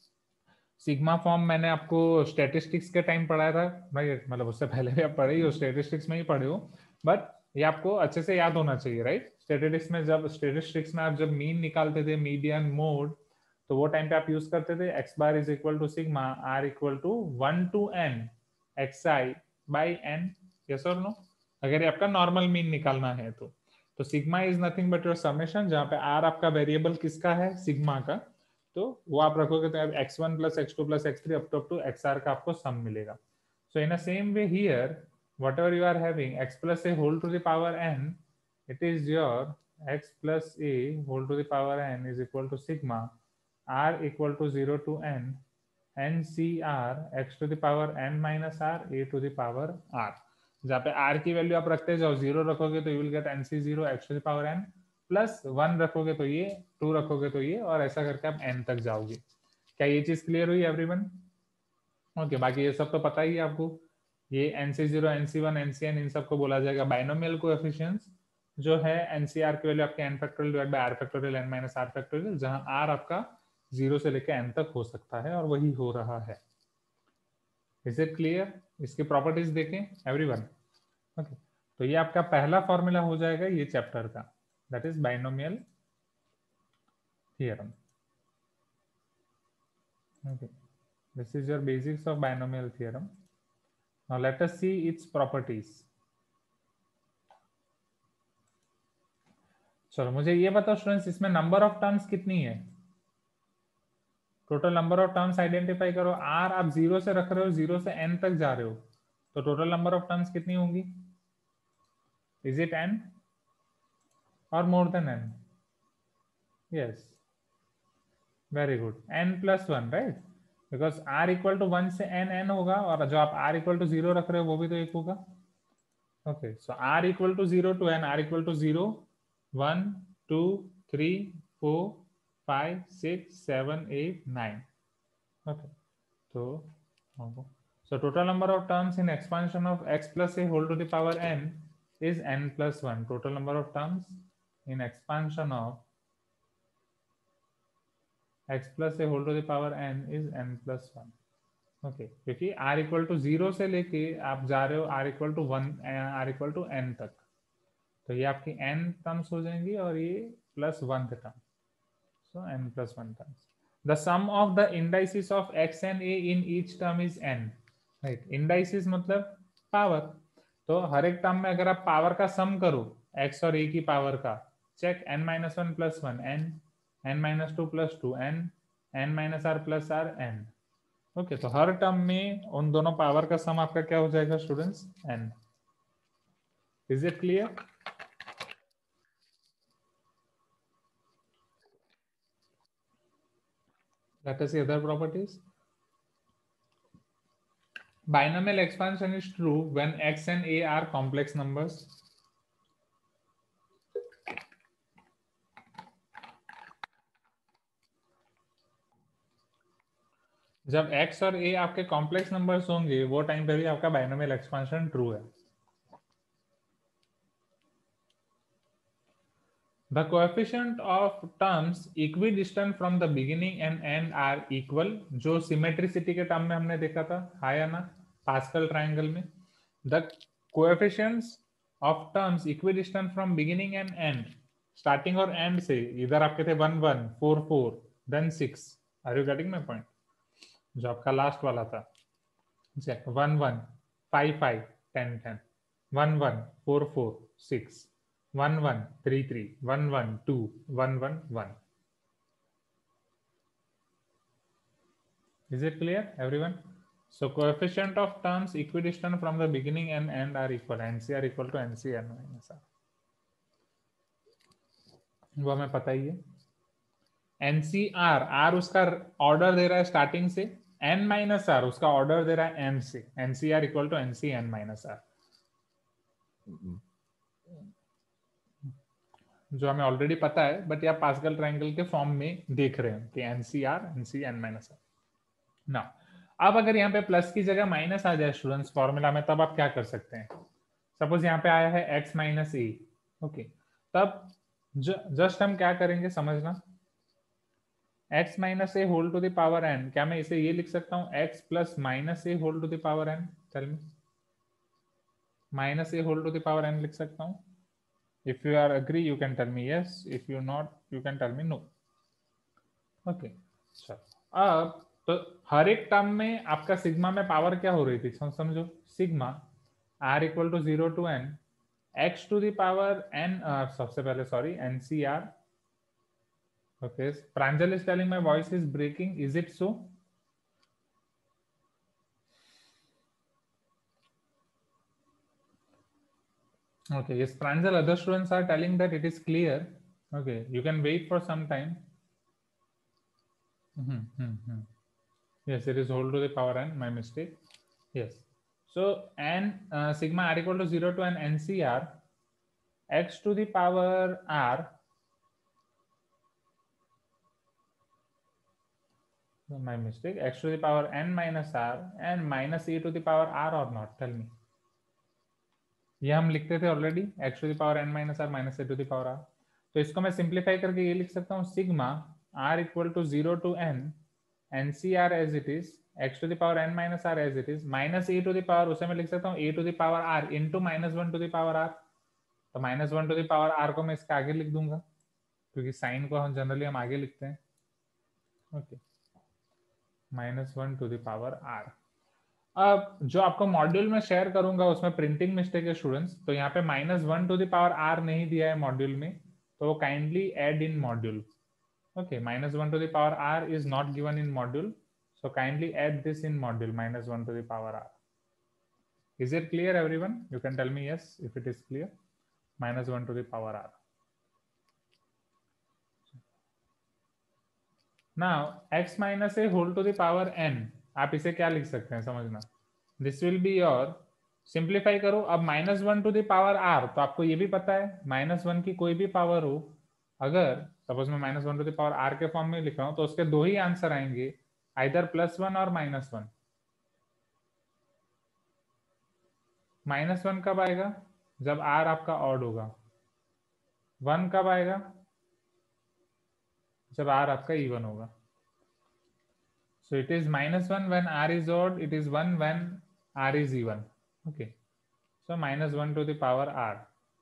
Sigma form मैंने आपको statistics के टाइम पढ़ाया था भाई, मतलब उससे पहले भी आप पढ़े ही हो, स्टैटिस्टिक्स में ही पढ़े हो, बट ये आपको अच्छे से याद होना चाहिए, राइट। स्टैटिस्टिक्स में जब स्टैटिस्टिक्स में आप जब मीन निकालते थे, मीडियन, मोड, तो वो टाइम पे आप यूज करते थे x bar is equal to sigma r equal to one to n x i by n, yes और नो, अगर ये आपका नॉर्मल मीन निकालना है तो। तो sigma is nothing but your summation, जहाँ पे आर आपका वेरिएबल किसका है, सिग्मा का, तो वो आप रखोगे तो x one plus x two plus x three up to up to x r का आपको सम मिलेगा। So in a same way here whatever you are having x plus a whole to the power n, it is your x plus a whole to the power n is equal to sigma r equal to zero to n n C r x to the power N minus r a to the power r, जहाँ पे r की value आप रखते जाओ, zero रखोगे तो you will get n C zero x to the power n, plus one रखोगे तो ये, टू रखोगे तो ये, और ऐसा करके आप n तक जाओगे। क्या ये चीज क्लियर हुई एवरीवन? ओके, बाकी ये सब तो पता ही है आपको, ये एन सी जीरो, एन सी वन, एन सी एन, इन सबको बोला जाएगा बाइनोमियल कोएफिशिएंट्स, जो है एनसीआर की वैल्यू आपके n factorial divide by r factorial n minus r factorial, जहां r आपका जीरो से लेकर n तक हो सकता है, और वही हो रहा है। Is it clear? इसकी प्रॉपर्टीज देखें एवरीवन। Okay okay. तो ये आपका पहला फॉर्मूला हो जाएगा ये चैप्टर का, that is binomial theorem. Okay, this is your basics of binomial theorem. Now let us see its properties. चलो मुझे ये बताओ स्टूडेंट्स, इसमें नंबर ऑफ टर्म्स कितनी है? Total number of terms identify करो। आर आप जीरो से रख रहे हो, जीरो से एन तक जा रहे हो, तो टोटल नंबर ऑफ टर्म्स कितनी होंगी? इज इट एन और more than n? Yes, very good, n plus one, right, because r equal to one से एन एन होगा, और जो आप आर इक्वल टू जीरो रख रहे हो वो भी तो एक होगा। Okay, so r equal to zero to n, r equal to zero, one, two, three, four, five, six, seven, eight, nine. Okay, so so total number of terms in expansion of x plus a whole to the power n is n plus one. Total number of terms in expansion of x plus a whole to the power n is n plus one. Okay okay, क्योंकि r equal to zero से लेके आप जा रहे हो r equal to one, r equal to n तक, तो ये आपकी n टर्म्स हो जाएंगी और ये plus one term, so n plus one terms. The sum of the indices of x and a in each term is n. Right? Indices मतलब power, तो हर एक टर्म में अगर आप पावर का सम करो x और a की पावर का, check n minus one plus one n, n minus two plus two n, n minus r plus r n। Okay, तो हर टर्म में उन दोनों पावर का सम आपका क्या हो जाएगा students? n। Is it clear? Let us see other properties. Binomial expansion is true when x and a are complex numbers. जब x और a आपके कॉम्प्लेक्स नंबर्स होंगे वो टाइम पे भी आपका बाइनोमियल एक्सपेंशन ट्रू है। The coefficient of terms equidistant from the beginning and end are equal, जो सिमेट्रिसिटी के टर्म में हमने देखा था, है ना, पास्कल ट्रायंगल में। The coefficients of terms equidistant from beginning and end, starting और एंड से, इधर आपके थे one one, four four, then six. Are you getting my point? जो आपका लास्ट वाला था, check, one one, five five, ten ten, one one, four four, six, one one three three, one one two, one one one. Is it clear, everyone? So coefficient of terms equidistant from the beginning and end are equal. N C R equal to N C N minus R. वो हमें पता ही है। N C R, R उसका order दे रहा है starting से, N माइनस R उसका ऑर्डर दे रहा है M से। N C R equal to N C N minus R, जो हमें ऑलरेडी पता है, बट आप पास्कल ट्रायंगल के फॉर्म में देख रहे हैं कि n C r n C n minus r ना। अब अगर यहाँ पे प्लस की जगह माइनस आ जाए स्टूडेंट्स फॉर्मूला में, तब आप क्या कर सकते हैं? सपोज यहाँ पे आया है x माइनस ए, ओके, तब जस्ट हम क्या करेंगे समझना, x minus a whole to the power n, क्या मैं इसे ये लिख सकता हूँ x plus minus a whole to the power n? Tell me, minus a whole to the power n लिख सकता हूँ? If you are agree, you can tell me yes. If you not, you can tell me no. Okay. चलो, अब तो हर एक term में आपका सिग्मा में पावर क्या हो रही थी समझो, sigma r equal to zero to n x to the power n, सबसे पहले sorry n C r. Okay, Pranjal is telling my voice is breaking, is it so? Okay, yes, Pranjal, other students are telling that it is clear. Okay, you can wait for some time. Mm-hmm, mm-hmm. Yes, it is whole to the power n, my mistake. Yes. So, n uh, sigma r equal to zero to n N C R, x to the power r, no, my mistake, x to the power n minus r and minus e to the power r or not? Tell me. ये हम लिखते थे already, x to the power n minus r minus a to the power r, तो इसको मैं simplify करके ये लिख सकता हूँ, sigma r equal to zero to n n C r as it is, x to the power n minus r as it is, minus a to the power, उसे मैं लिख सकता हूँ a to the power r into minus one to the power r, तो minus one to the power r को मैं इसके आगे लिख दूंगा, क्योंकि साइन को हम जनरली हम आगे लिखते हैं। Okay, minus one to the power r। अब जो आपको मॉड्यूल में शेयर करूंगा उसमें प्रिंटिंग मिस्टेक है स्टूडेंट्स, तो यहाँ पे minus one to the power r नहीं दिया है मॉड्यूल में, तो वो kindly add in module. Okay, minus one to the power r is not given in module, so kindly add this in module, minus one to the power r. Is it clear, everyone? You can tell me yes if it is clear. Minus one to the power r. Now x minus a whole to the power n, आप इसे क्या लिख सकते हैं समझना. This will be your, simplify करो. अब minus one to the power r, तो आपको ये भी पता है माइनस वन की कोई भी पावर हो, अगर सपोज मैं minus one to the power r के फॉर्म में लिख रहा हूं, तो उसके दो ही आंसर आएंगे, आइदर प्लस वन और माइनस वन. माइनस वन कब आएगा? जब आर आपका ऑड होगा. वन कब आएगा? जब आर आपका इवन होगा. So it is minus one when r is odd, it is one when r is even. Okay, so minus one to the power r.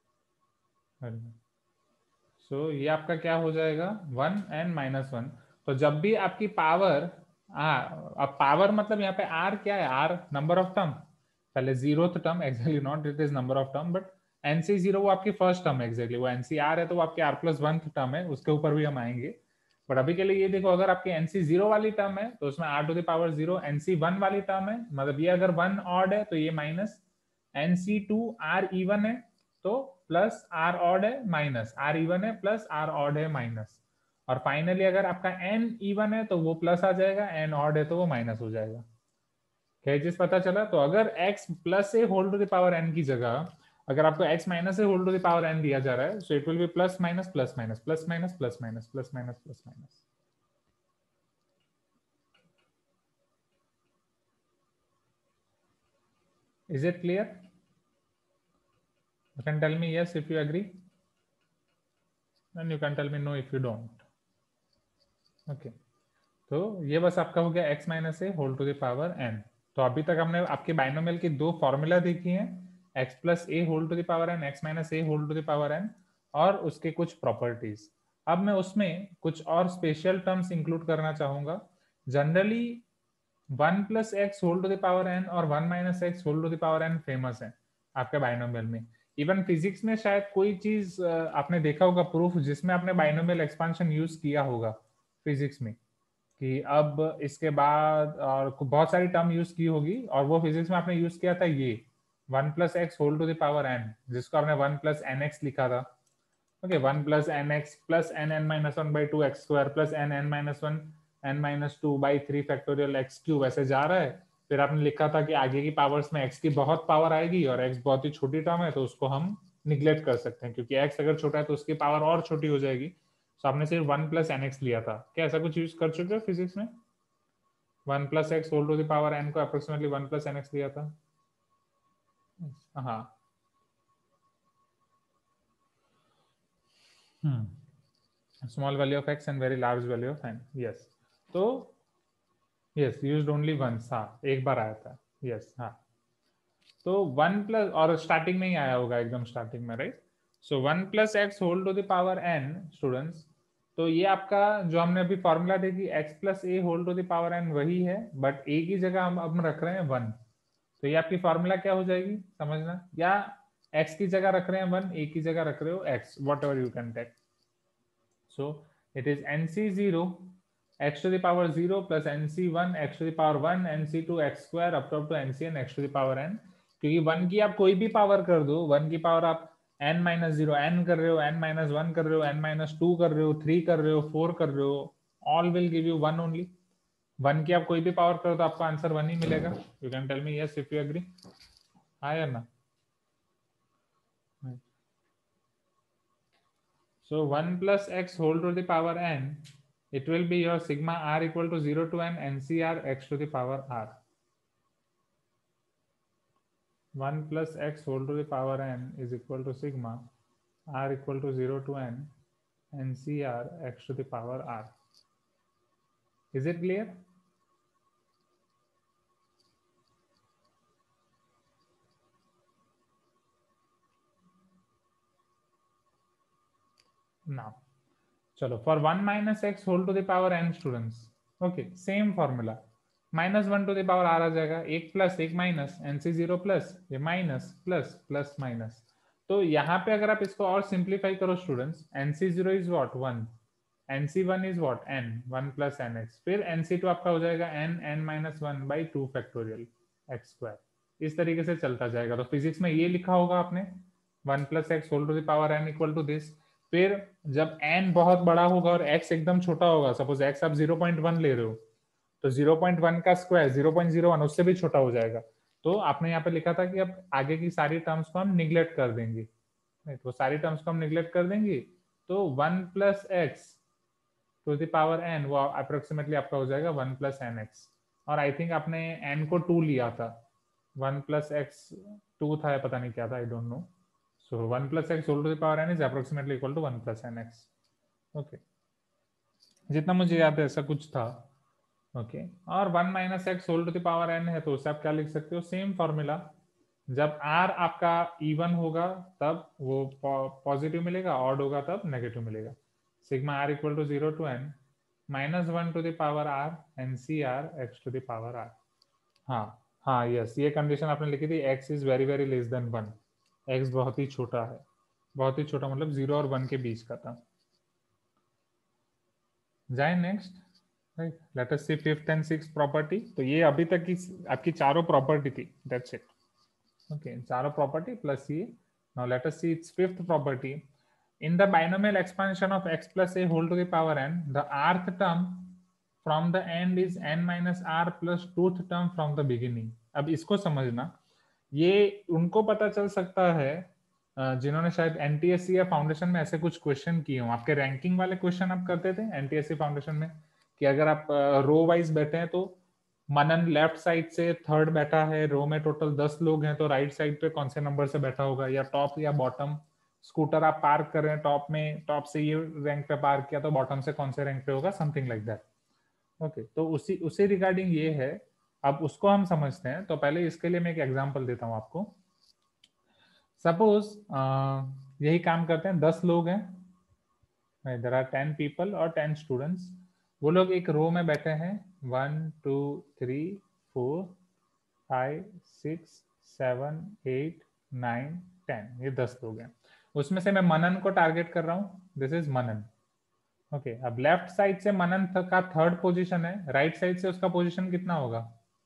So so, ये आपका क्या हो जाएगा? One and minus one. तो जब भी आपकी पावर आर, अब पावर मतलब यहाँ पे आर क्या है? R number of term. पहले zeroth term, actually not it is number of term, but n C zero वो आपकी फर्स्ट टर्म है एक्जैक्टली. वो एनसी आर है तो वो आपकी आर प्लस वन टर्म है, उसके ऊपर भी हम आएंगे. बट अभी के लिए ये देखो, अगर आपकी एनसी जीरो वाली टर्म है तो उसमें r to the power zero. N C one वाली टर्म है, मतलब ये अगर वन ऑड है तो ये minus. N C two r even है तो प्लस आर ऑड है माइनस. आर इवन है प्लस आर ऑड है माइनस. और फाइनली अगर आपका एन इवन है तो वो प्लस आ जाएगा, एन ऑड है तो वो माइनस हो जाएगा. क्या चीज पता चला? तो अगर x plus a whole to the power n की जगह अगर आपको x minus a whole to the power n दिया जा रहा है, so it will be plus minus plus minus plus minus plus minus plus minus plus minus. Is it clear? You can tell me yes if you agree, and you can tell me no if you don't. Okay, तो ये बस आपका हो गया x minus a whole to the power n. तो अभी तक हमने आपके बाइनोमियल की दो फॉर्मूला देखी हैं, x plus a whole to the power n, x minus a whole to the power n, और उसके कुछ प्रॉपर्टीज. अब मैं उसमें कुछ और स्पेशल टर्म्स इंक्लूड करना चाहूंगा. Generally one plus x whole to the power n और one minus x whole to the power n famous है आपके बाइनोमियल में. इवन फिजिक्स में शायद कोई चीज आपने देखा होगा प्रूफ जिसमें आपने बाइनोमियल एक्सपांशन यूज किया होगा फिजिक्स में, कि अब इसके बाद और बहुत सारी टर्म यूज की होगी, और वो फिजिक्स में आपने यूज किया था ये one plus x whole to the power n, जिसको आपने वन प्लस एन एक्स लिखा था. Okay, one plus n x plus n n minus one by two x square plus n n minus one n minus two by three factorial x cube ऐसे जा रहा है. फिर आपने लिखा था कि आगे की पावर्स में x की बहुत पावर आएगी और x बहुत ही छोटी टर्म है तो उसको हम निग्लेक्ट कर सकते हैं, क्योंकि x अगर छोटा है तो उसकी पावर और छोटी हो जाएगी. तो आपने सिर्फ वन प्लस एन एक्स लिया था. क्या ऐसा कुछ यूज कर चुके हो फिजिक्स में? One plus x whole to the power n को approximately one plus n x लिया था. हाँ, small value of x and very large value of n. Yes, तो यस यूज्ड ओनली वंस. हाँ, एक बार आया था. यस, हाँ, तो वन प्लस, और स्टार्टिंग में ही आया होगा एकदम स्टार्टिंग में, right. So one plus x whole to the power n students. तो ये आपका जो हमने अभी फॉर्मूला देखी x plus a whole to the power n वही है, बट a की जगह हम अब रख रहे हैं वन. तो ये आपकी फॉर्मूला क्या हो जाएगी समझना, या x की जगह रख रहे हैं वन, a की जगह रख रहे हो x, whatever you can take. So it is N C zero x to the power zero plus n c one x to the power one n c two x square up to up to n c n x to the power n. क्योंकि one की आप कोई भी power कर दो, one की power आप n minus zero n कर रहे हो, n माइनस वन कर रहे हो, n माइनस टू कर रहे हो, थ्री कर रहे हो, फोर कर रहे हो, all will give you one only. One की आप कोई भी पावर करो तो आपको आंसर वन ही मिलेगा. You can tell me yes if you agree. हाँ या ना? So one plus x whole to the power n, it will be your sigma r equal to zero to n ncr x to the power r. one plus x whole to the power n is equal to sigma r equal to zero to n ncr x to the power r. Is it clear? Now चलो, for one minus x whole to the power n students, okay, same formula. Minus one to the power r आ जाएगा, एक plus एक minus, n सी zero plus ये minus plus plus minus. तो यहाँ पे अगर आप इसको और सिंप्लीफाई करो students, n C zero is what one, n C one is what n, one plus n x, फिर एन सी टू आपका हो जाएगा n n minus one by two factorial x square. इस तरीके से चलता जाएगा। तो फिजिक्स में ये लिखा होगा आपने, one plus x whole to the power n equal to this. फिर जब एन बहुत बड़ा होगा और एक्स एकदम छोटा होगा, सपोज एक्स आप जीरो पॉइंट वन ले रहे हो, तो जीरो पॉइंट वन का square zero point zero one उससे भी छोटा हो जाएगा। तो आपने यहाँ पे लिखा था कि अब आगे की सारी टर्म्स को हम निग्लेक्ट कर देंगे, तो सारी टर्म्स को हम निग्लेक्ट कर देंगे, तो one plus x to the power n वो अप्रोक्सीमेटली आपका हो जाएगा वन प्लस एन एक्स। और आई थिंक आपने एन को टू लिया था, वन प्लस एक्स टू था, पता नहीं क्या था, I don't know. So one plus x whole to the power n is approximately equal to one plus n x. Okay, जितना मुझे याद है ऐसा कुछ था। Okay okay. और one minus x whole to the power n है, तो उससे आप क्या लिख सकते हो, सेम फॉर्मूला। जब r आपका इवन होगा तब वो पॉजिटिव मिलेगा, ऑड होगा तब नेगेटिव मिलेगा। Sigma r equal to zero to n minus one to the power r n C r x to the power r। हाँ हाँ यस, ये कंडीशन आपने लिखी थी, x is very very less than one, x बहुत ही छोटा है, बहुत ही छोटा मतलब जीरो और वन के बीच का था। जाए next, right, let us see fifth and sixth property. तो ये अभी तक की आपकी चारों प्रॉपर्टी थी, दैट्स इट। ओके, चारों प्रॉपर्टी प्लस ये। Now let us see its fifth property. In the binomial expansion of x plus a whole to the power n, the rth term from the end is n minus r plus twoth term from the beginning. अब इसको समझना, ये उनको पता चल सकता है जिन्होंने शायद एनटीएससी या फाउंडेशन में ऐसे कुछ क्वेश्चन किए हों। आपके रैंकिंग वाले क्वेश्चन आप करते थे एनटीएससी फाउंडेशन में, कि अगर आप रो वाइज बैठे हैं तो मनन लेफ्ट साइड से थर्ड बैठा है, रो में टोटल दस लोग हैं, तो राइट साइड पे कौन से नंबर से बैठा होगा, या टॉप या बॉटम। स्कूटर आप पार्क कर रहे हैं टॉप में, टॉप से ये रैंक पे पार्क किया तो बॉटम से कौन से रैंक पे होगा, समथिंग लाइक दैट। ओके, तो उसी उसी रिगार्डिंग ये है। अब उसको हम समझते हैं, तो पहले इसके लिए मैं एक एग्जांपल देता हूं आपको। सपोज यही काम करते हैं, दस लोग हैं, देयर आर टेन पीपल और टेन स्टूडेंट्स। वो लोग एक रो में बैठे हैं, one two three four five six seven eight nine ten, ये दस लोग हैं। उसमें से मैं मनन को टारगेट कर रहा हूँ, this is Manan. Okay okay, अब लेफ्ट साइड से मनन का थर्ड पोजीशन है, राइट साइड से उसका पोजीशन कितना होगा,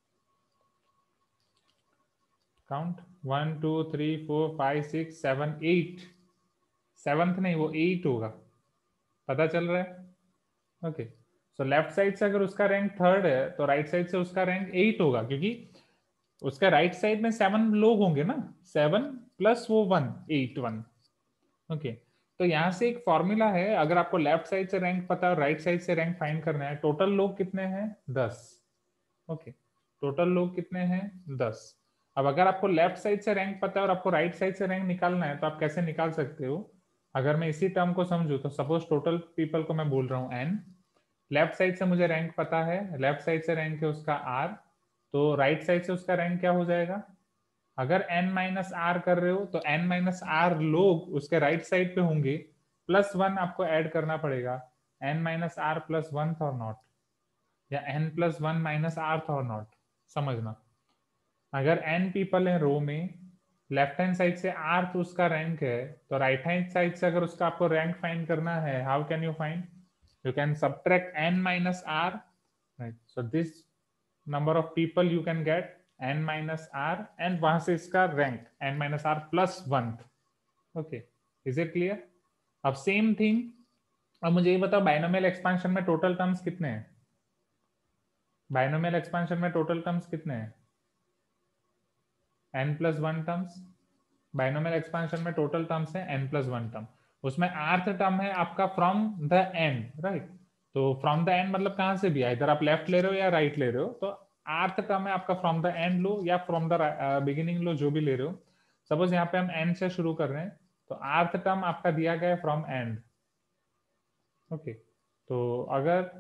count, one two three four five six seven eight, seventh नहीं वो एट होगा, पता चल रहा है। ओके, सो लेफ्ट साइड से अगर उसका रैंक थर्ड है तो राइट साइड से उसका रैंक एट होगा, क्योंकि उसका राइट साइड में सेवन लोग होंगे ना, सेवन प्लस वो वन, एट वन। ओके, तो यहाँ से एक फॉर्मूला है, अगर आपको लेफ्ट साइड से रैंक पता है और राइट साइड से रैंक फाइंड करना है, टोटल लोग कितने हैं, दस। ओके, टोटल लोग कितने हैं, दस। अब अगर आपको लेफ्ट साइड से रैंक पता है और आपको राइट साइड से रैंक निकालना है, तो आप कैसे निकाल सकते हो, अगर मैं इसी टर्म को समझू तो सपोज टोटल पीपल को मैं बोल रहा हूँ एन, लेफ्ट साइड से मुझे रैंक पता है, लेफ्ट साइड से रैंक है उसका आर, तो राइट साइड से उसका रैंक क्या हो जाएगा, अगर n माइनस आर कर रहे हो तो n माइनस आर लोग उसके राइट साइड पे होंगे, प्लस वन आपको ऐड करना पड़ेगा, n minus r plus one और नॉट, या n plus one minus r और नॉट। समझना, अगर n पीपल है रो में, लेफ्ट हैंड साइड से r तो उसका रैंक है, तो राइट हैंड साइड से अगर उसका आपको रैंक फाइंड करना है, how can you find, you can subtract n minus r, right, so this number of people you can get n minus r, and वहां से इसका rank n minus r plus one. Okay, is it clear. अब same thing, अब मुझे ये बताओ binomial expansion में total terms कितने हैं, बाइनोमियल एक्सपेंशन में टोटल टर्म्स कितने हैं, n plus one terms. Binomial expansion में टोटल टर्म्स है n प्लस वन टर्म, उसमें आर्थ टर्म है आपका फ्रॉम द एंड, राइट। तो फ्रॉम द एंड मतलब कहां से भी, इधर आप लेफ्ट ले रहे हो या राइट ले रहे हो, तो आर्थ टर्म है आपका फ्रॉम द एंड लो या फ्रॉम द बिगिनिंग लो, जो भी ले रहे हो। सपोज यहाँ पे हम एंड से शुरू कर रहे हैं, तो आर्थ टर्म आपका दिया गया है फ्रॉम एंड। ओके, तो अगर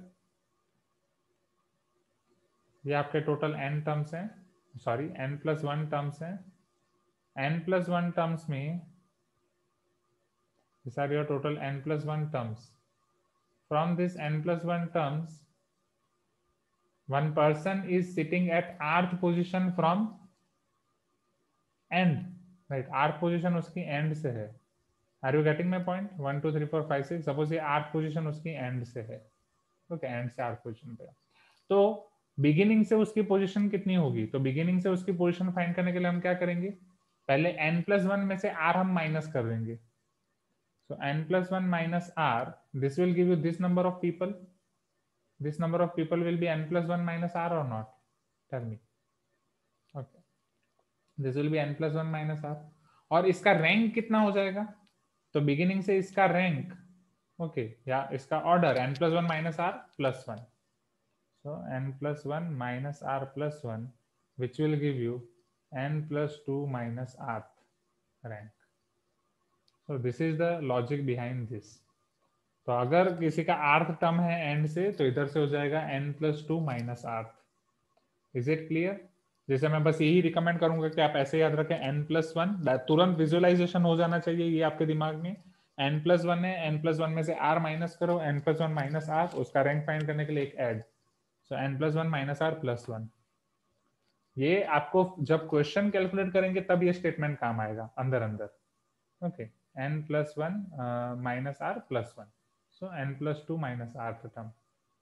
ये आपके टोटल एन टर्म्स हैं, sorry n plus one terms हैं, एन प्लस वन टर्म्स में these are your total n plus one terms. From this n plus one terms, one person is sitting at rth position from end. Right, rth position उसकी end से है। Are you getting my point? One two three four five six, suppose ये rth position उसकी end से है, okay, and से आर्थ position पे। तो बिगिनिंग से उसकी पोजीशन कितनी होगी? तो बिगिनिंग से उसकी पोजीशन फाइंड करने के लिए हम क्या करेंगे, पहले n प्लस वन में से r हम माइनस कर देंगे। so n plus one minus r, this will give you this number of people. This number of people will be n plus one minus r or not? Tell me. Okay, this will be n plus one minus r. और इसका rank कितना हो जाएगा? तो beginning से इसका rank, okay okay, या इसका order n plus one minus r plus one. So n plus one minus r plus one, which will give you n plus two minus r rank. So this is the logic behind this. तो अगर किसी का आर्थ term है and से, तो इधर से हो जाएगा n plus two minus rth. Is it clear? जैसे मैं बस यही रिकमेंड करूंगा कि आप ऐसे याद रखें, n प्लस वन, तुरंत विजुअलाइजेशन हो जाना चाहिए ये आपके दिमाग में। n प्लस वन है, n प्लस वन में से r माइनस करो, n plus one minus r, उसका रैंक फाइंड करने के लिए एक add, so n plus one minus r plus one. ये आपको जब क्वेश्चन कैलकुलेट करेंगे तब ये स्टेटमेंट काम आएगा अंदर अंदर। Okay, n plus one minus r plus one, so n plus two minus rth term.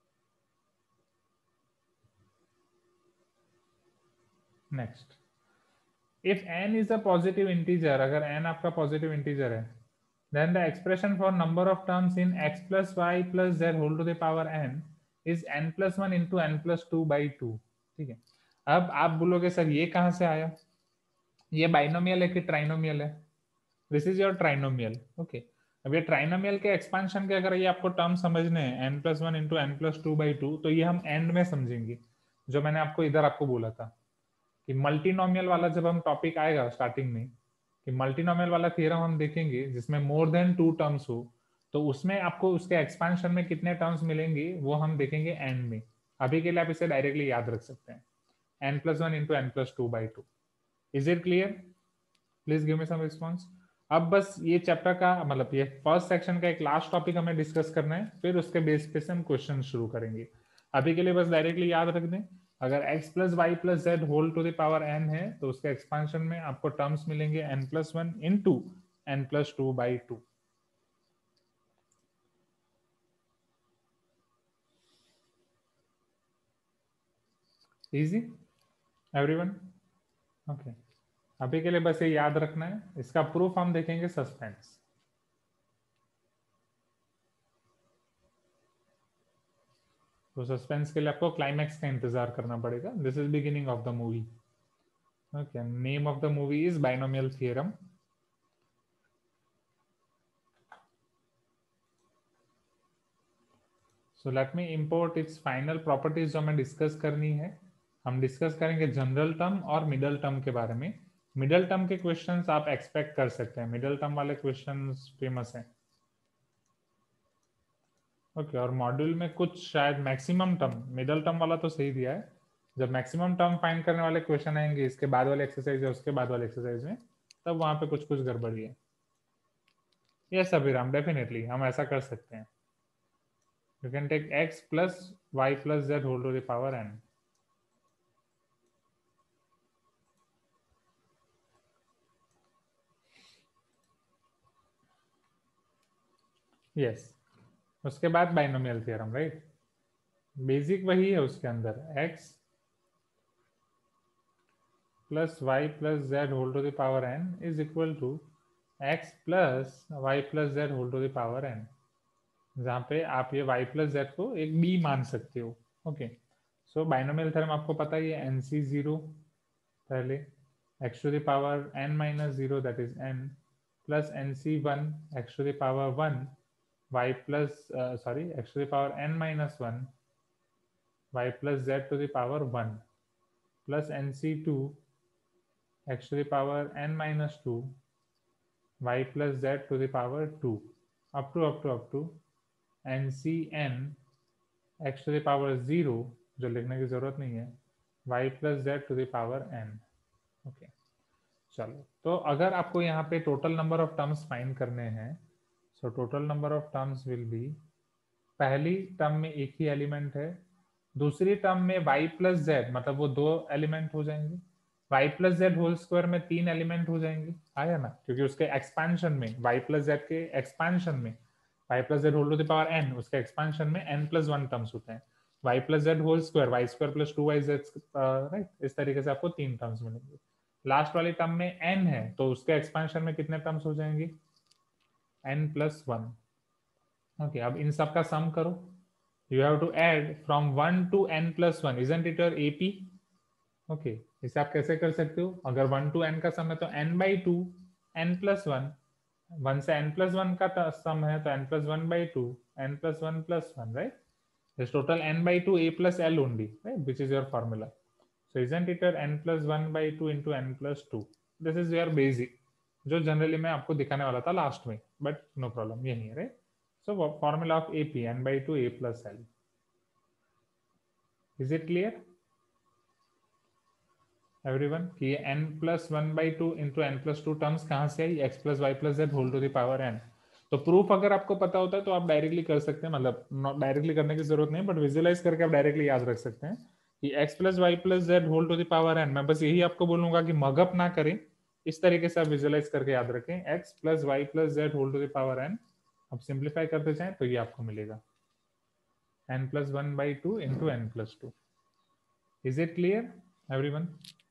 Next, if n is a positive integer, अगर n आपका positive integer है, then the expression for number of terms in x plus y plus z whole to the power n is n plus one into n plus two by two. ठीक है, अब आप बोलोगे sir ये कहाँ से आया, ये बाइनोमियल है कि ट्राइनोमियल है? This is your trinomial. Okay, अब ये ट्राइनोमियल के एक्सपांशन के अगर ये आपको टर्म समझने हैं n plus one into n plus two by two, तो ये हम एंड में समझेंगे। जो मैंने आपको इधर आपको बोला था कि मल्टीनोमियल वाला जब हम टॉपिक आएगा स्टार्टिंग में, कि मल्टीनोमियल वाला थियरम हम देखेंगे जिसमें मोर देन टू टर्म्स हो, तो उसमें आपको उसके एक्सपांशन में कितने टर्म्स मिलेंगे वो हम देखेंगे एंड में। अभी के लिए आप इसे डायरेक्टली याद रख सकते हैं, n plus one into n plus two by two. Is it clear? Please give me some response. अब बस ये चैप्टर का मतलब ये फर्स्ट सेक्शन का एक लास्ट टॉपिक हमें डिस्कस करना है, फिर उसके बेस पे से हम क्वेश्चन शुरू करेंगे। अभी के लिए बस डायरेक्टली याद रख दें, अगर x plus y plus z whole to the power n है, तो उसके एक्सपांशन में आपको टर्म्स मिलेंगे n plus one into n plus two by two. Easy everyone? Okay, अभी के लिए बस ये याद रखना है, इसका प्रूफ हम देखेंगे सस्पेंस। तो सस्पेंस के लिए आपको क्लाइमैक्स का इंतजार करना पड़ेगा। This is beginning of the movie. Okay, name of the movie is binomial theorem. So let me import its final properties जो हमें डिस्कस करनी है। हम डिस्कस करेंगे जनरल टर्म और मिडल टर्म के बारे में। मिडल टर्म के क्वेश्चंस आप एक्सपेक्ट कर सकते हैं, मिडल टर्म वाले क्वेश्चंस फेमस हैं। ओके okay, और मॉड्यूल में कुछ शायद मैक्सिमम टर्म, मिडल टर्म वाला तो सही दिया है, जब मैक्सिमम टर्म फाइंड करने वाले क्वेश्चन आएंगे इसके बाद वाले एक्सरसाइज या उसके बाद वाले एक्सरसाइज में, तब वहां पे कुछ कुछ गड़बड़ी है। यस अभिराम, डेफिनेटली हम ऐसा कर सकते हैं। You can take x plus y plus z whole to the power n। Yes, उसके बाद बाइनोमियल थ्योरम, राइट? बेसिक वही है उसके अंदर, x plus y plus z whole to the power n is equal to x plus y plus z whole to the power n, जहाँ पे आप ये y प्लस जेड को एक b मान सकते हो। ओके, सो बाइनोमियल थ्योरम आपको पता ही है, एन सी जीरो पहले, x to the power n minus zero that is n, plus N C one x to the power one, y plus sorry x to the power n minus one, y plus z to the power one, plus N C two x to the power n minus two, y plus z to the power two, up to up to up to ncn x to the power zero, जो लिखने की जरूरत नहीं है, y plus z to the power n। Okay, चलो, तो अगर आपको यहाँ पे total number of terms find करने हैं, सो total number of terms will be, पहली टर्म में एक ही एलिमेंट है, दूसरी टर्म में y प्लस जेड, मतलब वो दो एलिमेंट हो जाएंगे, y plus z whole square में तीन एलिमेंट हो जाएंगे, आया ना, क्योंकि उसके एक्सपेंशन में y प्लस जेड के एक्सपेंशन में y plus z whole to the power n, उसके एक्सपेंशन में n प्लस वन टर्म्स होते हैं, y plus z whole square y square plus two y z, right, इस तरीके से आपको तीन टर्म्स मिलेंगे। लास्ट वाली टर्म में n है तो उसके एक्सपेंशन में कितने टर्म्स हो जाएंगे, n प्लस वन। ओके, अब इन सब का सम करो, you have to add from one to n plus one, isn't it your A P? Okay, इसे आप कैसे कर सकते हो, अगर वन टू n का सम है तो n by two n plus one, one से n प्लस वन का सम है तो n plus one by two n plus one plus one, right, this total n by two a plus l only, right, which is your formula. So isn't it your n plus one by two into n plus two? This is your basic, जो generally मैं आपको दिखाने वाला था last में, but no problem, यही है, right. So formula of A P, n by two a plus l. Is it clear everyone कि ये n plus one by two into n plus two terms कहाँ से आई, x plus y plus z whole to the power n। तो proof अगर आपको पता होता है तो आप डायरेक्टली कर सकते हैं, मतलब डायरेक्टली करने की जरूरत नहीं, बट विजुअलाइज करके आप डायरेक्टली याद रख सकते हैं कि x plus y plus z whole to the power n। मैं बस यही आपको बोलूंगा कि मगअप ना करें, इस तरीके से आप विजुअलाइज करके याद रखें, x plus y plus z whole to the power n। अब सिंप्लीफाई करते जाएं तो ये आपको मिलेगा n plus one by two into n plus two. Is it clear everyone?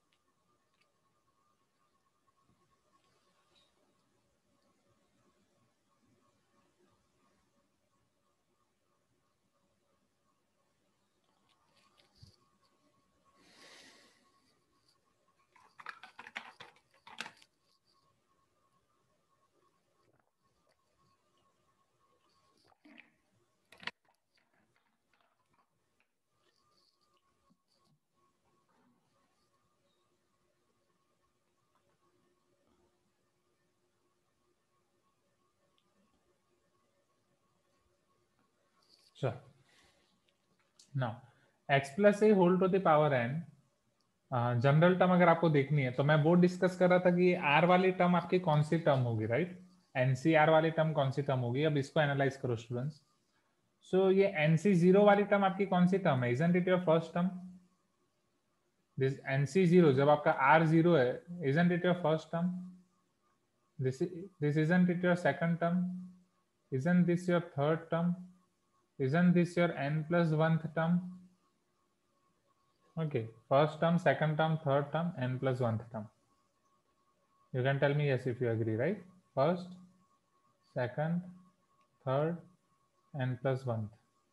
Now x plus a whole to the power n, general term अगर आपको देखनी है तो मैं वो डिस्कस कर रहा था कि r वाली टर्म आपकी कौन सी टर्म होगी, राइट, एनसीआर वाली टर्म कौन सी टर्म होगी। अब इसको एनालाइज करो स्टूडेंट्स। सो so, ये एनसी जीरो वाली टर्म आपकी कौन सी टर्म है, isn't it your first term? This nC zero जब आपका आर जीरो है, isn't it your first term? This this isn't it your second term? Isn't this your third term? Isn't this your N plus one term? Okay, first term, second term, third term, n plus one term. You can tell me yes if you agree, right? First, second, third, n plus one.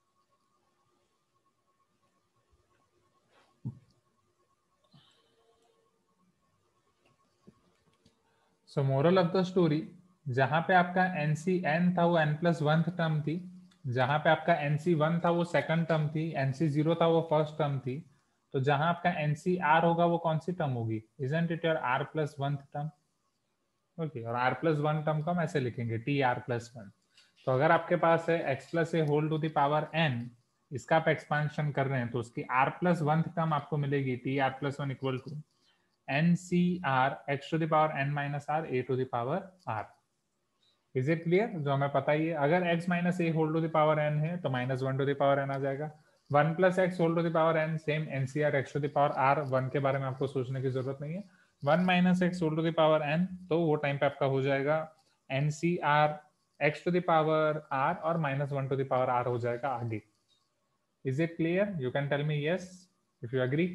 So moral of the story, जहां पे आपका nc n था वो n plus one term थी, जहां पे आपका nc one था वो सेकंड टर्म थी, nc zero था वो फर्स्ट टर्म थी, तो जहां आपका ncr होगा वो कौन सी टर्म होगी, isn't it your r plus one term? Okay, और r प्लस वन टर्म को हम ऐसे लिखेंगे टी आर प्लस वन। तो अगर आपके पास है x plus a whole to the power n, इसका आप एक्सपांशन कर रहे हैं तो उसकी r प्लस वन टर्म आपको मिलेगी t r plus one equal to N C r x to the power n minus r a to the power r। Is it clear? जो हमें पता ही है, अगर x minus a whole to the power n है तो minus one to the power n आ जाएगा, one plus x whole to the power n same n C r x to the power r, one के बारे में आपको सोचने की जरूरत नहीं है, one minus x whole to the power n, तो वो टाइम पे आपका हो जाएगा n C r x to the power r और minus one to the power r हो जाएगा आगे। Is it clear? You can tell me yes if you agree.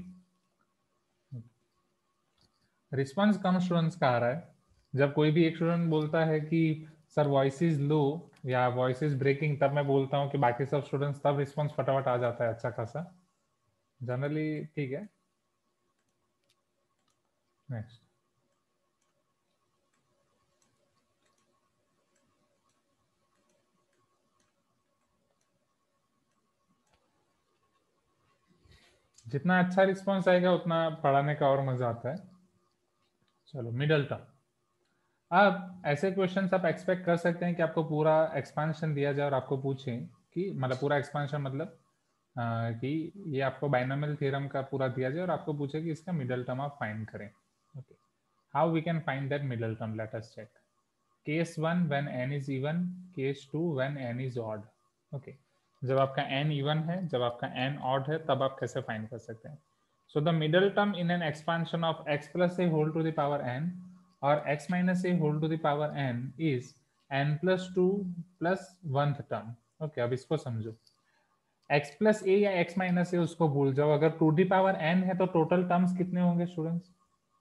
Response कम स्टूडेंट्स का आ रहा है, जब कोई भी एक स्टूडेंट बोलता है कि सर वॉइस इज लो या वॉइस इज ब्रेकिंग, तब मैं बोलता हूँ कि बाकी सब स्टूडेंट्स, तब रिस्पॉन्स फटाफट आ जाता है अच्छा खासा, जनरली ठीक है। नेक्स्ट, जितना अच्छा रिस्पॉन्स आएगा उतना पढ़ाने का और मजा आता है। चलो, मिडल टर्म। अब ऐसे क्वेश्चंस आप एक्सपेक्ट कर सकते हैं कि आपको पूरा एक्सपांशन दिया जाए और आपको पूछें कि, मतलब पूरा एक्सपांशन मतलब आ, कि ये आपको बाइनोमियल थ्योरम का पूरा दिया जाए और आपको पूछे कि इसका मिडल टर्म आप फाइंड करें। Okay, how we can find that middle term, let us check. Case one when n is even, case two when n is odd. Okay, जब आपका n इवन है, जब आपका n ऑड है, तब आप कैसे फाइंड कर सकते हैं। So the middle term in an expansion of x plus a whole to the power n or x minus a whole to the power n is n plus two plus one term. Okay, अब इसको समझो. x plus a या x minus a उसको भूल जाओ. अगर to the power n है तो टोटल टर्म्स कितने होंगे students?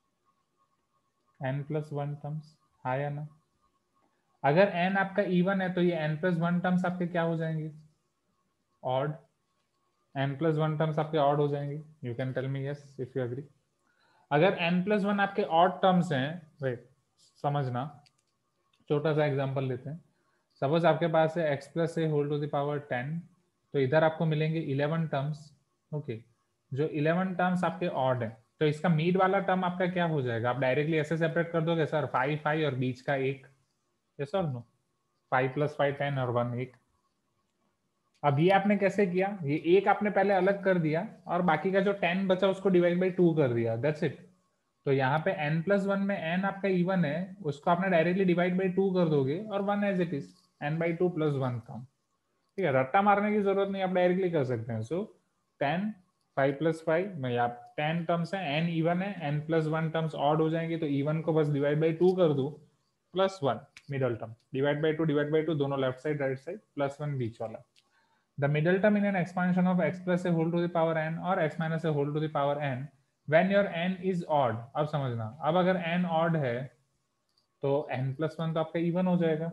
n plus one terms. हाँ या ना? अगर n आपका इवन है तो ये n plus वन टर्म्स आपके क्या हो जाएंगे? Odd. n plus one terms आपके ऑड हो जाएंगे. You can tell me yes if you agree. अगर n plus वन आपके ऑड टर्म्स हैं, वेट समझना, छोटा सा एग्जांपल लेते हैं. सपोज आपके पास है x plus a whole to the power ten, तो इधर आपको मिलेंगे इलेवन टर्म्स. ओके, जो इलेवन टर्म्स आपके ऑड है, तो इसका मीड वाला टर्म आपका क्या हो जाएगा? आप डायरेक्टली ऐसे सेपरेट कर दोगे सर, फाइव फाइव और बीच का एक. यस और no? Five plus five ten और वन एक. अब ये आपने कैसे किया? ये एक आपने पहले अलग कर दिया और बाकी का जो टेन बचा उसको डिवाइड बाई टू कर दिया. That's it. तो यहाँ पे n प्लस वन में n आपका इवन है, उसको आपने डायरेक्टली डिवाइड बाई टू कर दोगे और one as it is n by two plus one कम. ठीक है, रट्टा मारने की जरूरत नहीं, आप डायरेक्टली कर सकते हैं. So ten five plus five में आप टेन टर्म्स है, n इवन है, n plus one terms odd हो जाएंगे, तो इवन को बस डिवाइड बाई टू कर दो plus one middle term. Divide by two divide by two दोनों left side right side, plus one बीच वाला. The middle term in an expansion of x plus a whole to the power n or x minus a whole to the power n when your n is odd. अब समझना, अब अगर n odd है तो n plus one तो आपका even हो जाएगा.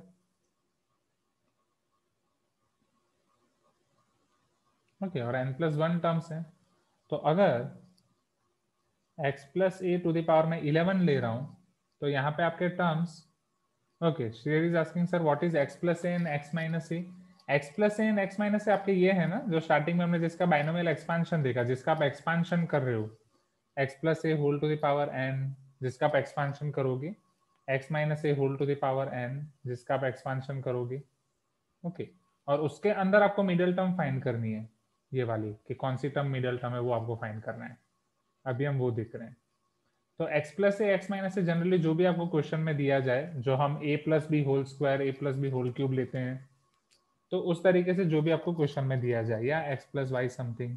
ओके okay, और n plus वन टर्म्स है, तो अगर x plus a to the power में इलेवन ले रहा हूं तो यहाँ पे आपके terms. Okay, Shreyar is asking sir what is x plus a and x minus a. x plus n x minus से आपके ये है ना, जो स्टार्टिंग में हमने जिसका बाइनोमियल एक्सपांशन देखा, जिसका आप एक्सपांशन कर रहे हो, x plus a whole to the power n, जिसका आप एक्सपांशन करोगे, x minus a whole to the power n, जिसका आप एक्सपांशन करोगे. ओके, और उसके अंदर आपको मिडिल टर्म फाइंड करनी है, ये वाली, कि कौन सी टर्म मिडिल टर्म है वो आपको फाइंड करना है. अभी हम वो देख रहे हैं. तो x plus a x minus से जनरली जो भी आपको क्वेश्चन में दिया जाए, जो हम a plus B whole square, a plus B whole cube लेते हैं, तो उस तरीके से जो भी आपको क्वेश्चन में दिया जाए, या x plus y something.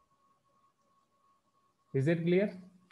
Is it clear?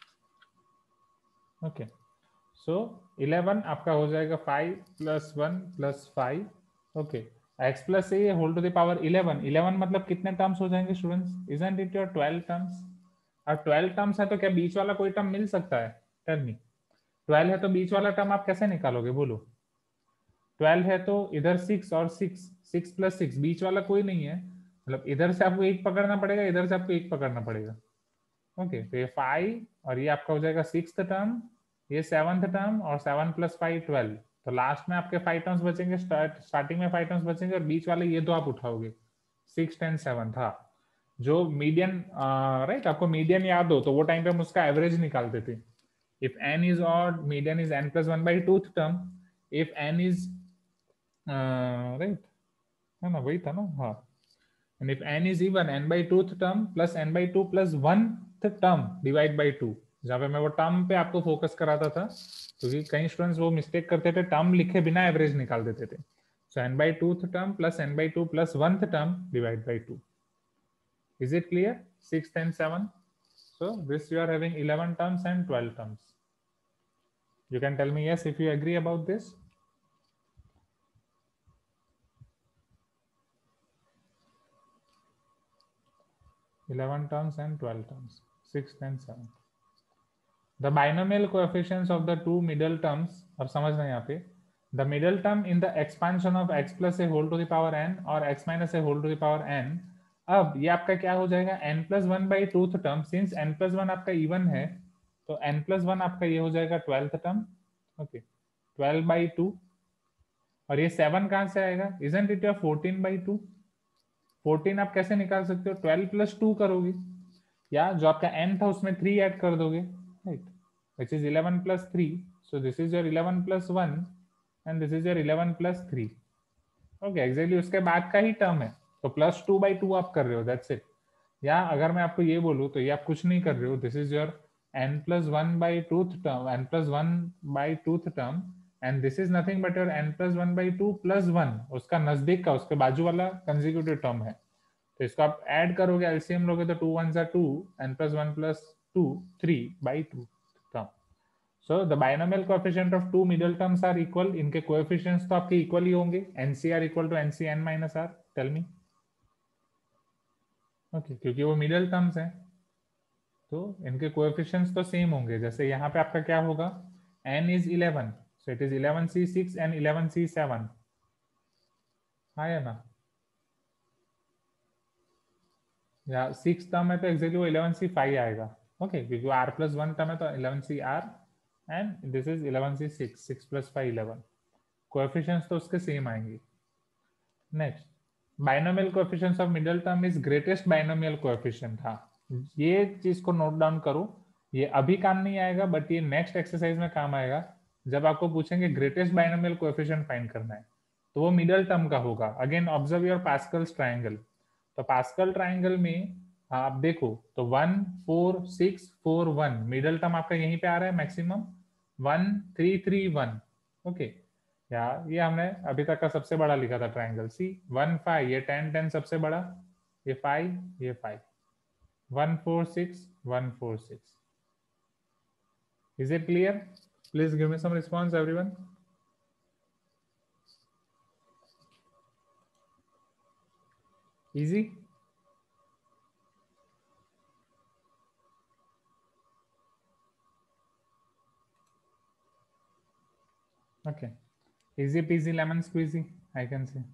Okay, so eleven आपका हो जाएगा five plus one plus five. Okay, x plus a whole to the power eleven. Eleven मतलब कितने टर्म्स हो जाएंगे students? Isn't it your twelve terms? और twelve terms है तो क्या बीच वाला कोई टर्म मिल सकता है? Tell me. ट्वेल्व है तो बीच वाला टर्म आप कैसे निकालोगे बोलो? ट्वेल्व है तो इधर सिक्स और सिक्स, सिक्स प्लस सिक्स, बीच वाला कोई नहीं है, मतलब इधर से आपको एक पकड़ना पड़ेगा, इधर से आपको एक पकड़ना पड़ेगा. ओके, तो ये फाइव और ये आपका हो जाएगा सिक्स्थ टर्म, ये सेवंथ टर्म, और सेवन प्लस फाइव ट्वेल्व. तो लास्ट में आपके फाइव टर्म्स बचेंगे, स्टार्ट स्टार्टिंग में फाइव टर्म्स बचेंगे, और बीच वाले ये दो आप उठाओगे, सिक्स टेन सेवन था. जो मीडियन राइट, आपको मीडियन याद हो तो वो टाइम पे हम उसका एवरेज निकालते थे. If n is odd, median is n plus one by twoth term. If n is right है ना, वही था ना. हाँ, and if n is even, n by twoth term plus n by two plus one term divide by two. जहाँ पे मैं वो टर्म पे आपको फोकस कराता था, क्योंकि तो कई स्टूडेंट्स वो मिस्टेक करते थे, टर्म लिखे बिना एवरेज निकाल देते थे. So n by twoth term plus n by two plus one term divide by two. Is it clear? Six ten seven. So this you are having eleven terms and twelve terms. You can tell me yes if you agree about this. eleven terms and twelve terms, six, ten, seven. The binomial coefficients of the two middle terms, अब समझना यहाँ पे, the middle term in the expansion of x plus a whole to the power n or x minus a whole to the power n. अब ये आपका क्या हो जाएगा? n plus one by twoth term. Since n plus one आपका even है तो n plus one आपका ये हो जाएगा twelfth term. Okay, twelve by two, और ये सेवन कहाँ से आएगा? Isn't it your fourteen by two. Fourteen आप कैसे निकाल सकते हो? ट्वेल्व प्लस टू करोगे, या जो आपका n था उसमें थ्री ऐड कर दोगे, right, which is eleven plus three. So this is your eleven plus one and this is your eleven plus three. Okay, exactly उसके बाद का ही टर्म है, तो प्लस टू बाई टू आप कर रहे हो, दैट्स इट. या अगर मैं आपको ये बोलूँ तो ये आप कुछ नहीं कर रहे हो, this is your n plus one by twoth term, n plus one by twoth term, and this is nothing but your n plus one by two plus one, उसका नजदीक का, उसके बाजू वाला कंसेक्यूटिव टर्म है. तो इसको आप ऐड करोगे, एलसीएम लोगे तो टू वन जा two, n plus one plus two, three by two term. So the binomial coefficient of two middle terms are equal. इनके coefficients तो आपके equal ही होंगे. N C R equal to N C N minus R. Tell me. Okay, क्योंकि वो middle terms हैं, तो इनके coefficients तो same होंगे. जैसे यहाँ पे आपका क्या होगा? N is eleven, so it is eleven C six and eleven C seven. हाँ या ना? या सिक्स टर्म है तो एक्जेक्टली वो इलेवन सी फाइव आएगा. ओके okay, क्योंकि आर प्लस वन टर्म है तो eleven C r and this is eleven C six, six plus five eleven. Coefficients तो उसके सेम आएंगे. Next, binomial coefficients of middle term is greatest binomial coefficient. हाँ, ये चीज को नोट डाउन करो. ये अभी काम नहीं आएगा बट ये नेक्स्ट एक्सरसाइज में काम आएगा. जब आपको पूछेंगे ग्रेटेस्ट बाइनोमियल कोएफिशिएंट फाइंड करना है तो वो मिडिल टर्म का होगा. Again observe your Pascal's triangle. तो पास्कल ट्रायंगल में आप देखो तो one four six four one middle term आपका यहीं पे आ रहा है maximum. One three three one. Okay, या ये हमने अभी तक का सबसे बड़ा लिखा था ट्रायंगल. सी वन फाइव, ये टेन टेन सबसे बड़ा, ये फाइव, ये five, one four six, one four six. Is it clear? Please give me some response everyone. Easy? Okay, easy peasy lemon squeezy, I can say.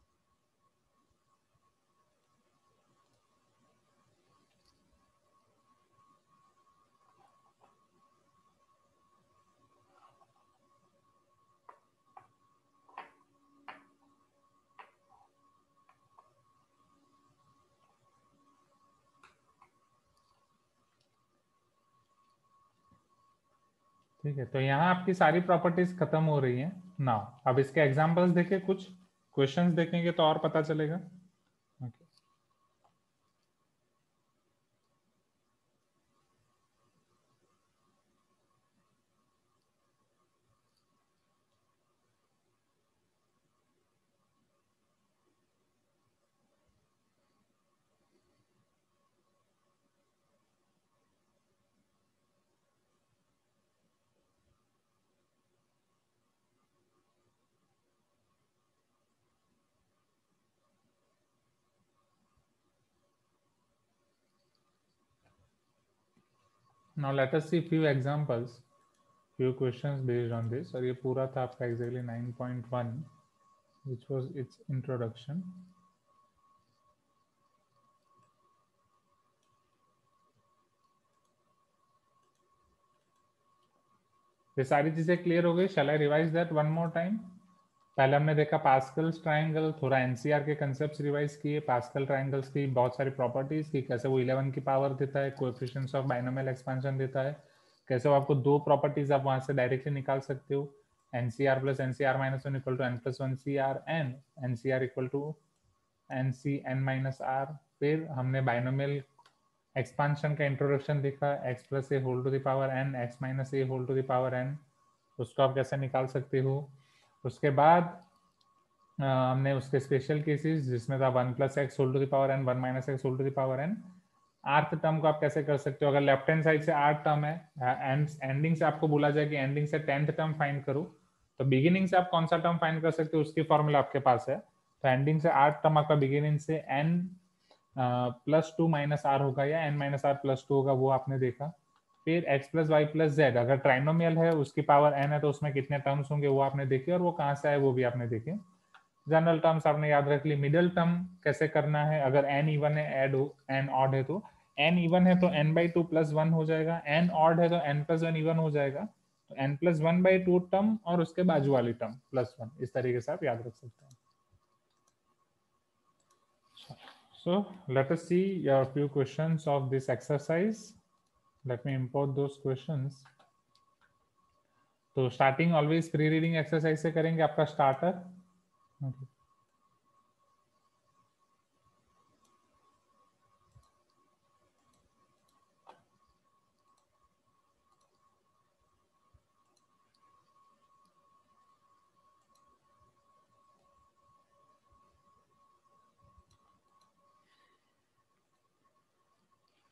ठीक है, तो यहाँ आपकी सारी प्रॉपर्टीज खत्म हो रही हैं. नाउ अब इसके एग्जांपल्स देखें, कुछ क्वेश्चंस देखेंगे तो और पता चलेगा. okay. Now let us see few examples, few questions based on this. और ये पूरा था आपका exactly nine point one, which was its introduction. ये सारी चीजें क्लियर हो गई. Shall I revise that one more time? पहले हमने देखा पास्कल्स ट्रायंगल, थोड़ा एनसीआर के कंसेप्ट्स रिवाइज किए, पास्कल ट्रायंगल्स की बहुत सारी प्रॉपर्टीज की, कैसे वो इलेवन की पावर देता है, कोएफिशिएंट्स ऑफ बाइनोमियल एक्सपेंशन देता है, कैसे वो आपको दो प्रॉपर्टीज आप वहां से डायरेक्टली निकाल सकते हो. NCr plus NCR minus one equal to n plus one C r and nCr equal to N C n minus r. फिर हमने बाइनोमियल एक्सपांशन का इंट्रोडक्शन देखा, x plus a whole to the power n, x minus a whole to the power n, उसको आप कैसे निकाल सकते हो. उसके बाद uh, हमने उसके स्पेशल केसेस जिसमें था one plus x whole to the power n, one minus x whole to the power n. Rth term को आप कैसे कर सकते हो, अगर लेफ्ट हैंड साइड से आर्थ टर्म है, एंड एंडिंग से आपको बोला जाए कि एंडिंग से टेंथ टर्म फाइंड करो, तो बिगिनिंग से आप कौन सा टर्म फाइंड कर सकते हो उसकी फॉर्मूला आपके पास है. तो एंडिंग से आर्थ टर्म आपका बिगिनिंग से n plus two minus r होगा या n minus r plus two होगा, वो आपने देखा. फिर x plus y plus z, अगर ट्राइनोमियल है उसकी पावर n है तो उसमें कितने टर्म्स होंगे वो आपने देखे, और वो कहाँ से आए वो भी आपने देखे. जनरल टर्म्स आपने याद रख ली. मिडिल टर्म कैसे करना है, अगर n इवन है, एड n ऑड है तो n इवन है तो n by two plus one हो जाएगा, n ऑड है तो n प्लस वन इवन हो जाएगा, तो n plus one by two term और उसके बाजू वाली टर्म प्लस वन. इस तरीके से आप याद रख सकते हैं. So let us see a few questions of this exercise. Let me import those questions. तो starting always pre reading exercise से करेंगे, आपका स्टार्टर. okay.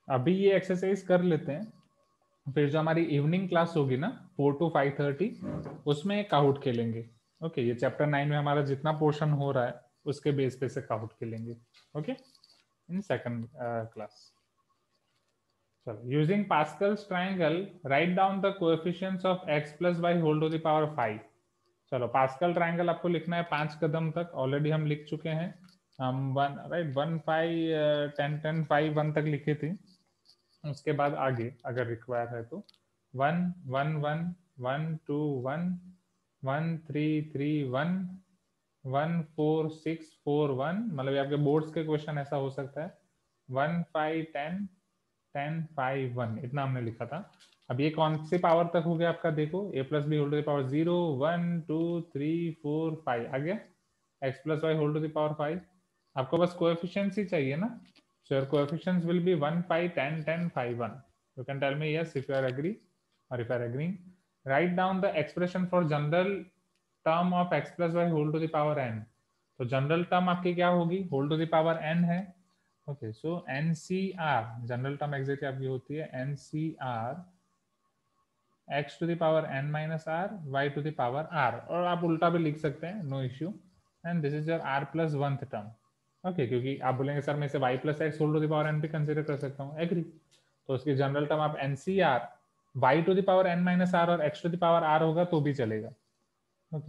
अभी ये एक्सरसाइज कर लेते हैं, फिर जो हमारी इवनिंग क्लास होगी ना फोर टू फाइव थर्टी, उसमें काउट खेलेंगे। ओके, ये चैप्टर नाइन में हमारा जितना पोर्शन हो रहा है उसके बेस पे से काउट खेलेंगे। Okay, in second class. चलो, using Pascal's triangle write down the coefficients of x plus y whole to the power five. चलो, पास्कल ट्रायंगल आपको लिखना है पांच कदम तक, ऑलरेडी हम लिख चुके हैं। हम one right one five ten ten five one तक लिखे थे, उसके बाद आगे अगर रिक्वायर है तो one one one one two one one three three one one four six four one, मतलब आपके बोर्ड्स के क्वेश्चन ऐसा हो सकता है। One five ten ten five one, इतना हमने लिखा था। अब ये कौन सी पावर तक हो गया आपका, देखो a plus B whole to the power zero one two three four five आ गया, x plus y whole to the power five. आपको बस कोएफिशिएंट्स ही चाहिए ना, so your coefficients will be one five ten ten five one. You can tell me yes if you are agree or if you are agreeing. Write down the expression for general term of x plus y whole to the power n. तो general term आपकी क्या होगी, whole to the power n है। Okay, so n सी r, general term exactly आपकी होती है n C r x to the power n minus r y to the power r, और आप उल्टा भी लिख सकते हैं, no issue. And this is your r plus oneth term. Okay, क्योंकि आप बोलेंगे सर मैं इसे y plus x whole to the power n भी कंसीडर कर सकता हूँ, एग्री। तो उसकी जनरल टर्म आप n C r y to the power n minus r और x to the power r होगा तो भी चलेगा। Okay,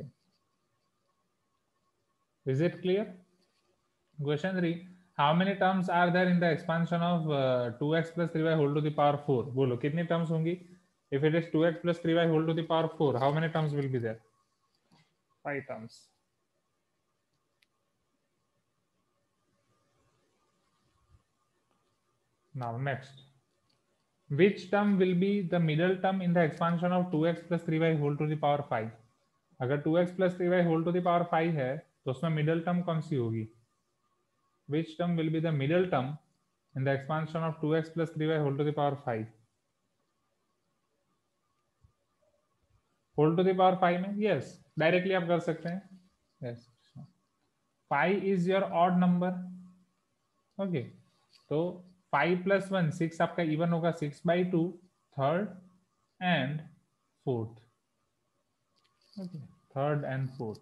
is it clear? Question three, how many terms are there in the expansion of two x plus three y whole to the power four? बोलो कितनी terms होंगी? If it is two x plus three y whole to the power four, how many terms will be there? Five terms. Now next, which term will be the middle term in the expansion of two x plus three y whole to the power five? अगर two x plus three y whole to the power five है तो उसमें middle term कौन सी होगी? Which term will be the middle term in the expansion of two x plus three y whole to the power five? Whole to the power five में yes, directly आप कर सकते हैं। Yes, five is your odd number. Okay, तो five plus one six आपका even होगा, six by two third and fourth. Okay, third and fourth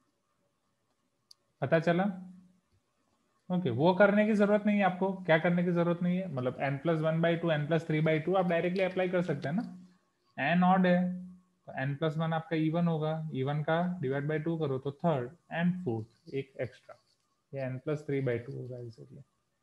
पता चला? ओके okay, वो करने की जरूरत नहीं है आपको, क्या करने की जरूरत नहीं है, मतलब n plus one by two n plus three by two आप डायरेक्टली अप्लाई कर सकते हैं ना। एन ऑड है तो एन प्लस वन आपका इवन होगा, इवन का डिवाइड बाई टू करो तो थर्ड एंड फोर्थ एक एक्स्ट्रा, ये n plus three by two होगा इसलिए।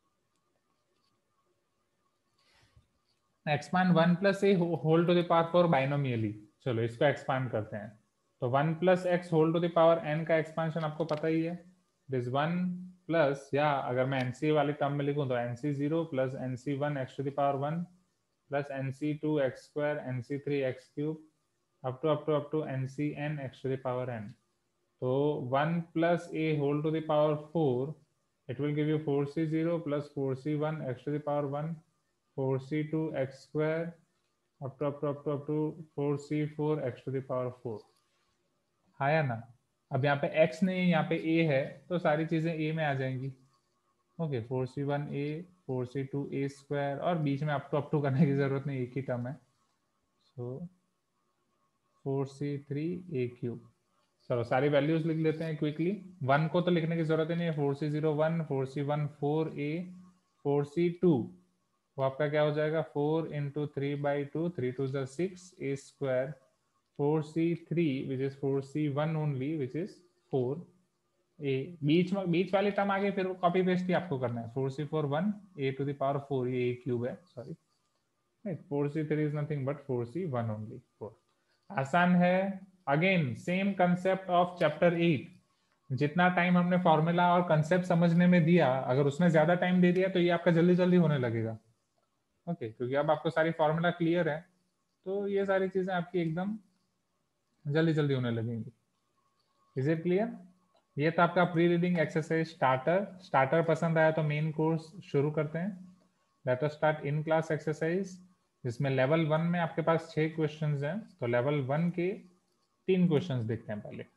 Expand one plus a whole to the power four binomially. चलो इसको एक्सपांड करते हैं, तो one plus x whole to the power n का एक्सपांशन आपको पता ही है, दिस वन प्लस, या अगर मैं एनसी वाली टर्म में लिखूं तो n c zero plus n c one x to the power one plus n c two x square n c three x cube up to up to up to n c n x to the power n. तो one plus a whole to the power four, it will give you four C zero plus four C one x to the power one four C two x square up to up to up to up to four C four x to the power four. आया ना? अब यहाँ पे x नहीं है, यहाँ पे a है, तो सारी चीजें a में आ जाएंगी। Okay, four C one a four C two a square, और बीच में अप टू अप टू करने की जरूरत नहीं, एक ही टर्म है, so four C three a cube. चलो सारी वैल्यूज लिख लेते हैं क्विकली, वन को तो लिखने की जरूरत ही नहीं है, four C zero one four C one four a four C two, वो आपका क्या हो जाएगा, four into three by two, three two ज़ा six a square four C three which is four C one only which is four a, बीच में बीच वाली टर्म आगे फिर कॉपी पेस्ट ही आपको करना है, four C four one a to the power four, ये ए क्यूब है, sorry four C three is nothing but four C one only four. आसान है। Again same concept of chapter eight, जितना time हमने formula और concept समझने में दिया, अगर उसने ज्यादा टाइम दे दिया तो ये आपका जल्दी जल्दी होने लगेगा। ओके okay, क्योंकि अब आपको सारी फॉर्मूला क्लियर है, तो ये सारी चीजें आपकी एकदम जल्दी जल्दी होने लगेंगी। Is it clear? ये था आपका pre reading exercise starter. Starter पसंद आया तो मेन कोर्स शुरू करते हैं। Let us start in class exercise, जिसमें लेवल वन में आपके पास छह क्वेश्चंस हैं, तो लेवल वन के तीन क्वेश्चंस देखते हैं पहले।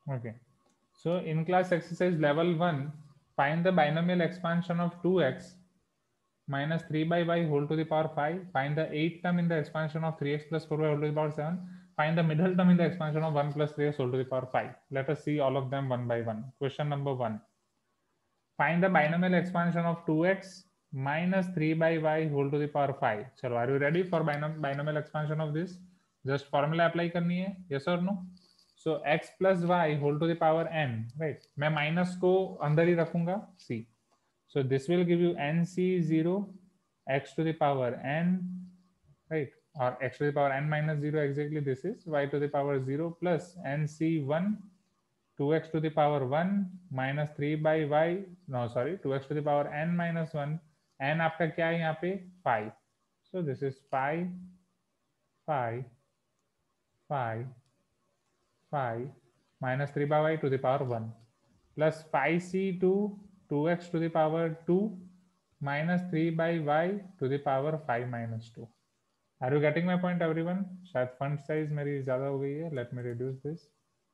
Okay. So in class exercise level one, find the binomial expansion of two x minus three by y whole to the power five. Find the eighth term in the expansion of three x plus four y whole to the power seven. Find the middle term in the expansion of one plus three x whole to the power five. Let us see all of them one by one. Question number one. Find the binomial expansion of two x minus three by y whole to the power five. Chalo, are you ready for binom binomial expansion of this? Just formula apply करनी है, yes or no? So x plus y whole to the power n, right? मैं minus को अंदर ही रखूंगा, c. So this will give you n c zero x to the power n, right? Or x to the power n minus zero, exactly this is y to the power zero plus n c one two x to the power one minus three by y, no sorry, two x to the power n minus one, n आपका क्या है यहाँ पे five. So this is five, five, five, five minus three by y to the power one plus five c two, two x to the power two minus three by y to the power five minus two. Are you getting my point everyone? शायद font size मेरी ज़्यादा हो गई है. Let me reduce this.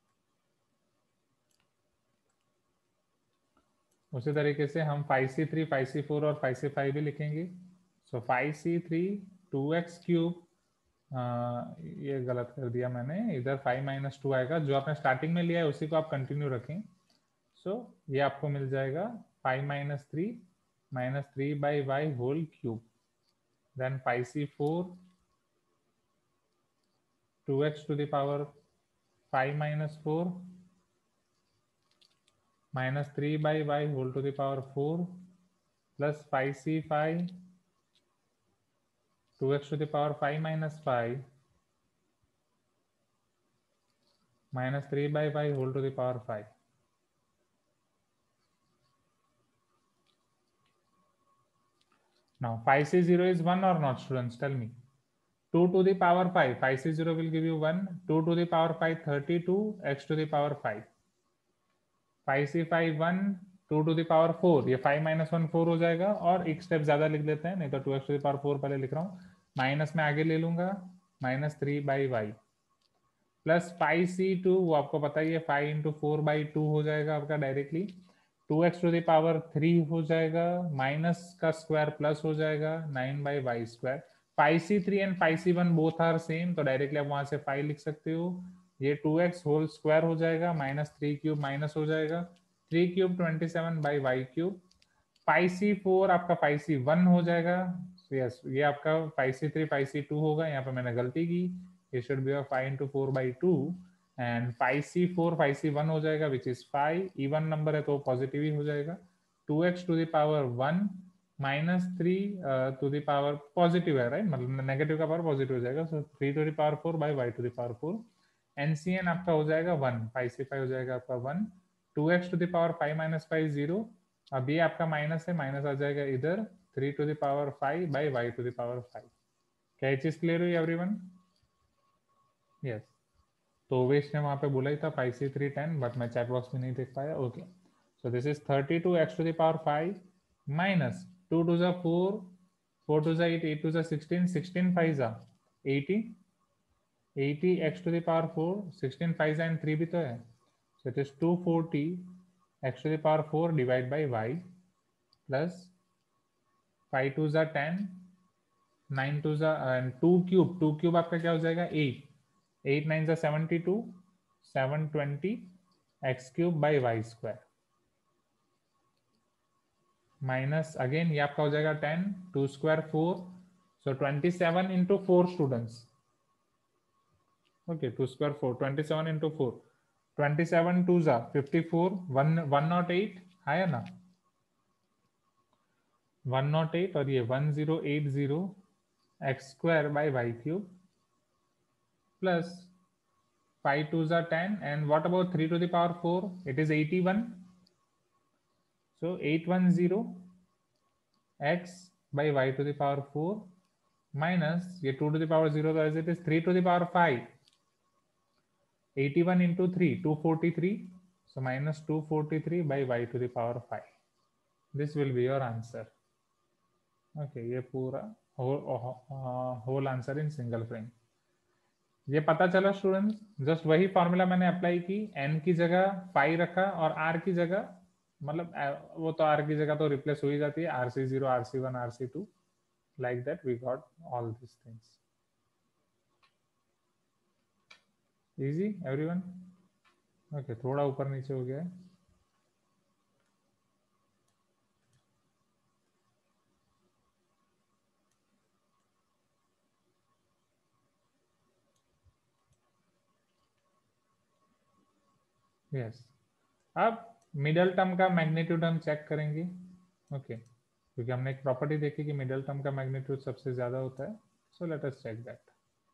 उसी तरीके से हम फाइव सी थ्री, फाइव सी फोर और फाइव सी फाइव भी लिखेंगे. सो फाइव सी थ्री टू एक्स क्यूब, ये गलत कर दिया मैंने, इधर फाइव माइनस टू आएगा. जो आपने स्टार्टिंग में लिया है उसी को आप कंटिन्यू रखें. सो so, ये आपको मिल जाएगा five minus three minus three by y whole cube. Then five C four two x to the power five minus four minus three by y whole to the power four plus five c five two x to the power five minus five minus three by y whole to the power five. Now five c zero is one or not, students? Tell me. two to the power five, five c zero will give you one. two to the power five, thirty-two, x to the power five. five c five one, two to the power four, ये five minus one four हो जाएगा. और एक step ज्यादा लिख देते हैं, नहीं तो two x to the power four पहले लिख रहा हूँ, माइनस में आगे ले लूंगा minus three by y plus five C two, वो आपको पता ही है five into four by two हो जाएगा आपका directly. Two x to the power three हो जाएगा, माइनस का स्क्वायर प्लस हो जाएगा nine by y square. Five C three and five C one both are same, तो डायरेक्टली आप वहां से फाइव लिख सकते हो. ये टू एक्स होल स्क्वायर हो जाएगा, माइनस थ्री क्यूब माइनस हो जाएगा, three cube twenty seven by y cube. Five C four आपका फाइव सी वन हो जाएगा. यस, ये आपका फाइव सी थ्री फाइव सी टू होगा, यहाँ पे मैंने गलती की. ये should be five into four by two and five C four five C one हो जाएगा which is five. Even number है तो पॉजिटिव ही हो जाएगा. Two x to the power one minus three to the power positive है, right, मतलब negative का पावर पॉजिटिव हो जाएगा. So three to the power four by y to the power four. N c n आपका हो जाएगा वन, फाइव सी five हो जाएगा आपका one. Two x to the power five minus five zero, अब ये आपका माइनस है, माइनस आ जाएगा इधर, three to the power five by y to the power five. क्या ये चीज क्लियर हुई एवरीवन? यस. तो वेश ने वहां पे बोला ही था five C three ten, but मैं चैट बॉक्स में नहीं देख पाया. Okay, so this is thirty two x to the power five minus two two जा फोर, फोर टू जा एट, एट टू जा सिक्सटीन, सिक्सटीन फाइव जा eighty, eighty x to the power four, sixteen five जा and three भी तो है. So it is two forty x to the power four divide by y plus five two जा ten, nine two जा and two cube, two cube आपका क्या हो जाएगा एट, एट नाइन जा seventy two, seven twenty x cube by y square minus again ये आपका हो जाएगा ten, two square four, so twenty seven into four students. Okay, two square four, twenty seven into four, twenty seven two जा fifty four, one one nought eight आया ना, one nought eight, और ये one zero eight zero x square by y cube plus five two जा ten and what about three to the power four, it is eighty one. So eight one zero x by y to the power four minus ये two to the power zero, तो as it is three to the power five, eighty one into three, two forty three, so minus two forty three by y to the power five. This will be your answer. Okay, ये पूरा whole, uh, whole answer in single frame. ये पता चला students, just वही formula मैंने apply की, n की जगह फाइव रखा और r की जगह, मतलब वो तो r की जगह तो रिप्लेस हो ही जाती है, R C zero, R C one, R C two, like that we got all these things. Easy everyone? Okay, थोड़ा ऊपर नीचे हो गया है. यस, अब मिडल टर्म का मैग्नीट्यूड हम चेक करेंगे. ओके, क्योंकि हमने एक प्रॉपर्टी देखी कि मिडल टर्म का मैग्नीट्यूड सबसे ज्यादा होता है. So let us check that.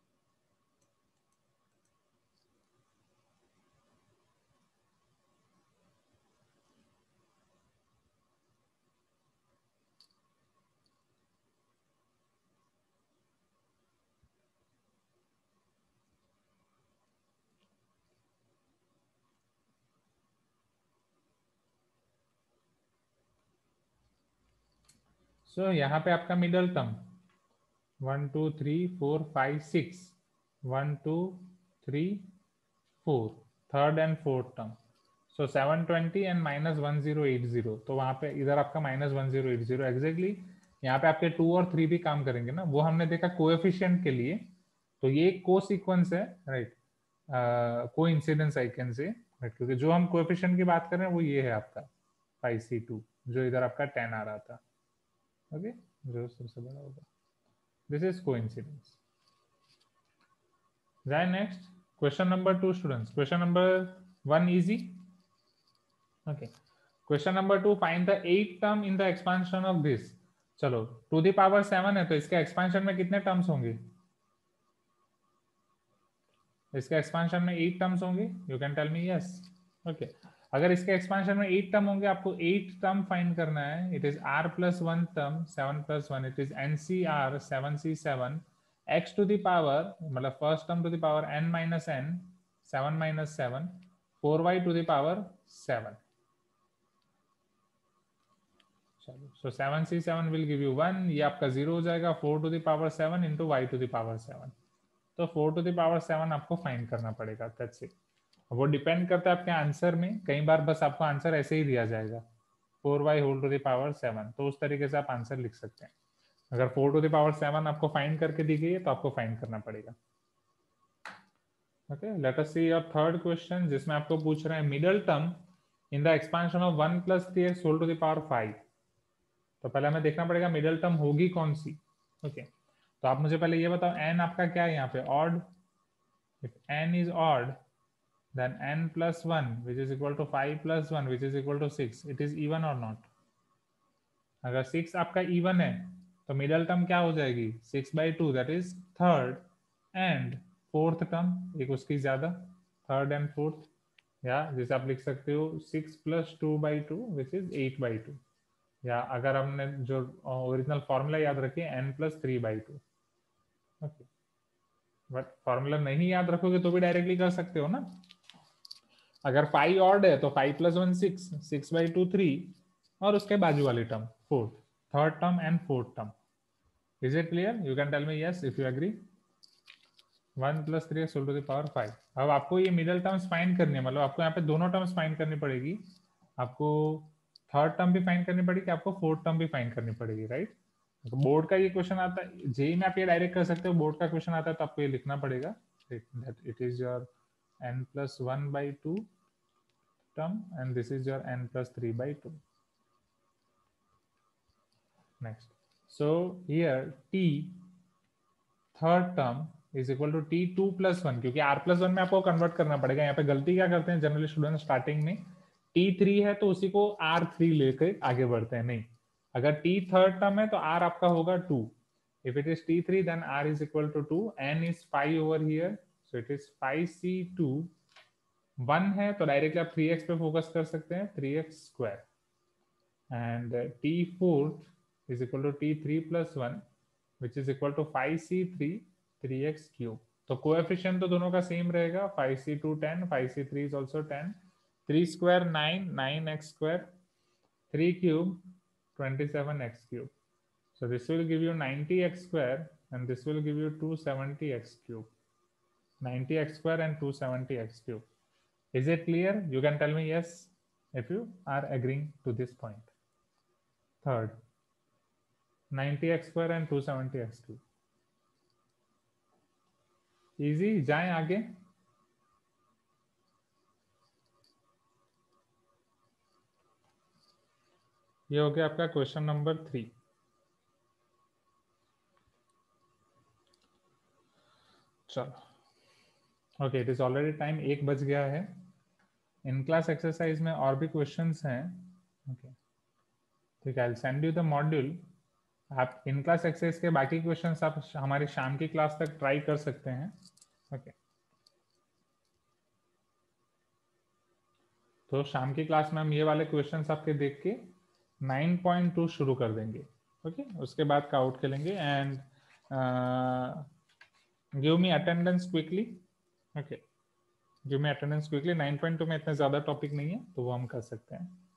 So यहाँ पे आपका middle term one two three four five six, one two three four, third and fourth term. So seven twenty and minus one zero eight zero, तो वहां पे इधर आपका minus one zero eight zero exactly. यहाँ पे आपके to और three भी काम करेंगे ना, वो हमने देखा कोएफिशिएंट के लिए. तो ये को सीक्वेंस है, right, coincidence I can say, right, क्योंकि जो हम कोएफिशिएंट की बात कर रहे हैं वो ये है आपका फाइव सी टू, जो इधर आपका टेन आ रहा था. ओके, जो सबसे बड़ा होगा. This is coincidence. जाए next, question number two students. Question number one easy. Okay, question number two, find the eighth term in the expansion of this. चलो, टू द पावर सेवन है तो इसके एक्सपांशन में कितने टर्म्स होंगे? इसके expansion में एट टर्म्स होंगे. You can tell me yes. Okay, अगर इसके एक्सपांशन में एट टर्म होंगे, आपको एट टर्म फाइंड करना है. It is R plus one term, seven plus one, it is N C R, seven C seven, X to the power, मतलब first term to the power N minus N, seven minus seven, four Y to the power seven. चलो, so seven C seven will give you one, ये आपका zero हो जाएगा. Four to the power seven into Y to the power seven, तो four to the power seven आपको find करना पड़ेगा. That's it. वो डिपेंड करता है आपके आंसर में. कई बार बस आपको आंसर ऐसे ही दिया जाएगा, four Y whole to the power seven, तो उस तरीके से आप आंसर लिख सकते हैं. अगर four to the power seven आपको फाइंड करके दी गई है तो आपको फाइंड करना पड़ेगा. Okay, let us see your third question, जिसमें आपको पूछ रहे हैं middle term in the expansion of one plus three X whole to the power five. तो पहले हमें देखना पड़ेगा मिडल टर्म होगी कौन सी. ओके, तो आप मुझे पहले ये बताओ, एन आपका क्या है यहाँ पे? Odd. If N is odd, then n plus one which is equal to five plus one which is equal to six, it is even or not? अगर six आपका even है तो मिडल टर्म क्या हो जाएगी? six by two, that is third and fourth term, एक उसकी ज्यादा, third and fourth, या जैसे आप लिख सकते हो six plus two by two which is eight by two, या अगर हमने जो ओरिजिनल फॉर्मूला याद रखिए n plus three by two. Okay, but formula नहीं याद रखोगे तो भी डायरेक्टली कर सकते हो ना. अगर फाइव ऑड है तो five plus one six, six by two three, और उसके बाजू वाली term fourth, third term and fourth term. Is it clear? You can tell me yes if you agree. One plus three X whole to the power five. अब आपको ये middle terms find करनी है, मतलब आपको यहाँ पे दोनों टर्म्स फाइंड करनी पड़ेगी. आपको थर्ड टर्म भी फाइंड करनी पड़ेगी, आपको फोर्थ टर्म भी फाइंड करनी पड़ेगी, राइट. बोर्ड का ये क्वेश्चन आता है, जेई में आप ये डायरेक्ट कर सकते हो. बोर्ड का क्वेश्चन आता है तो आपको ये लिखना पड़ेगा, it is your N plus one by two term and this is your n plus three by two. Next, so here t third term is equal to t two plus one, क्योंकि r plus one में आपको convert करना पड़ेगा. यहाँ पे गलती क्या करते हैं जनरली स्टूडेंट, स्टार्टिंग में t थ्री है तो उसी को r थ्री लेकर आगे बढ़ते हैं. नहीं, अगर t थर्ड टर्म है तो r आपका होगा two. if it is t three then r is equal to two, n is five over here, so it is five C two. One है तो डायरेक्टली आप थ्री एक्स पे focus कर सकते हैं, three X square, and T fourth is equal to T three plus one which is equal to five C three, three x cube. तो coefficient तो दोनों का सेम रहेगा, five C two ten, five C three is also ten, three square nine, nine X square, three cube twenty seven X cube. So this will give you ninety x square and this will give you two hundred seventy x cube. ninety x square and two hundred seventy x cube. Is it clear? You can tell me yes if you are agreeing to this point. Third, ninety x square and two hundred seventy x cube. Easy, जाएं आगे. ये हो गया आपका question number three. चलो, okay, it is already time, एक बज गया है. इन क्लास एक्सरसाइज में और भी क्वेश्चंस हैं. ओके, ठीक है, I will send you the module. आप इन क्लास एक्सरसाइज के बाकी क्वेश्चंस आप हमारी शाम की क्लास तक ट्राई कर सकते हैं. ओके, तो शाम की क्लास में हम ये वाले क्वेश्चंस आपके देख के नाइन पॉइंट टू शुरू कर देंगे. ओके, उसके बाद का आउट खेलेंगे. And give me attendance quickly. Okay, give me attendance quickly. Nine point two में इतने ज्यादा टॉपिक नहीं है तो वो हम कर सकते हैं.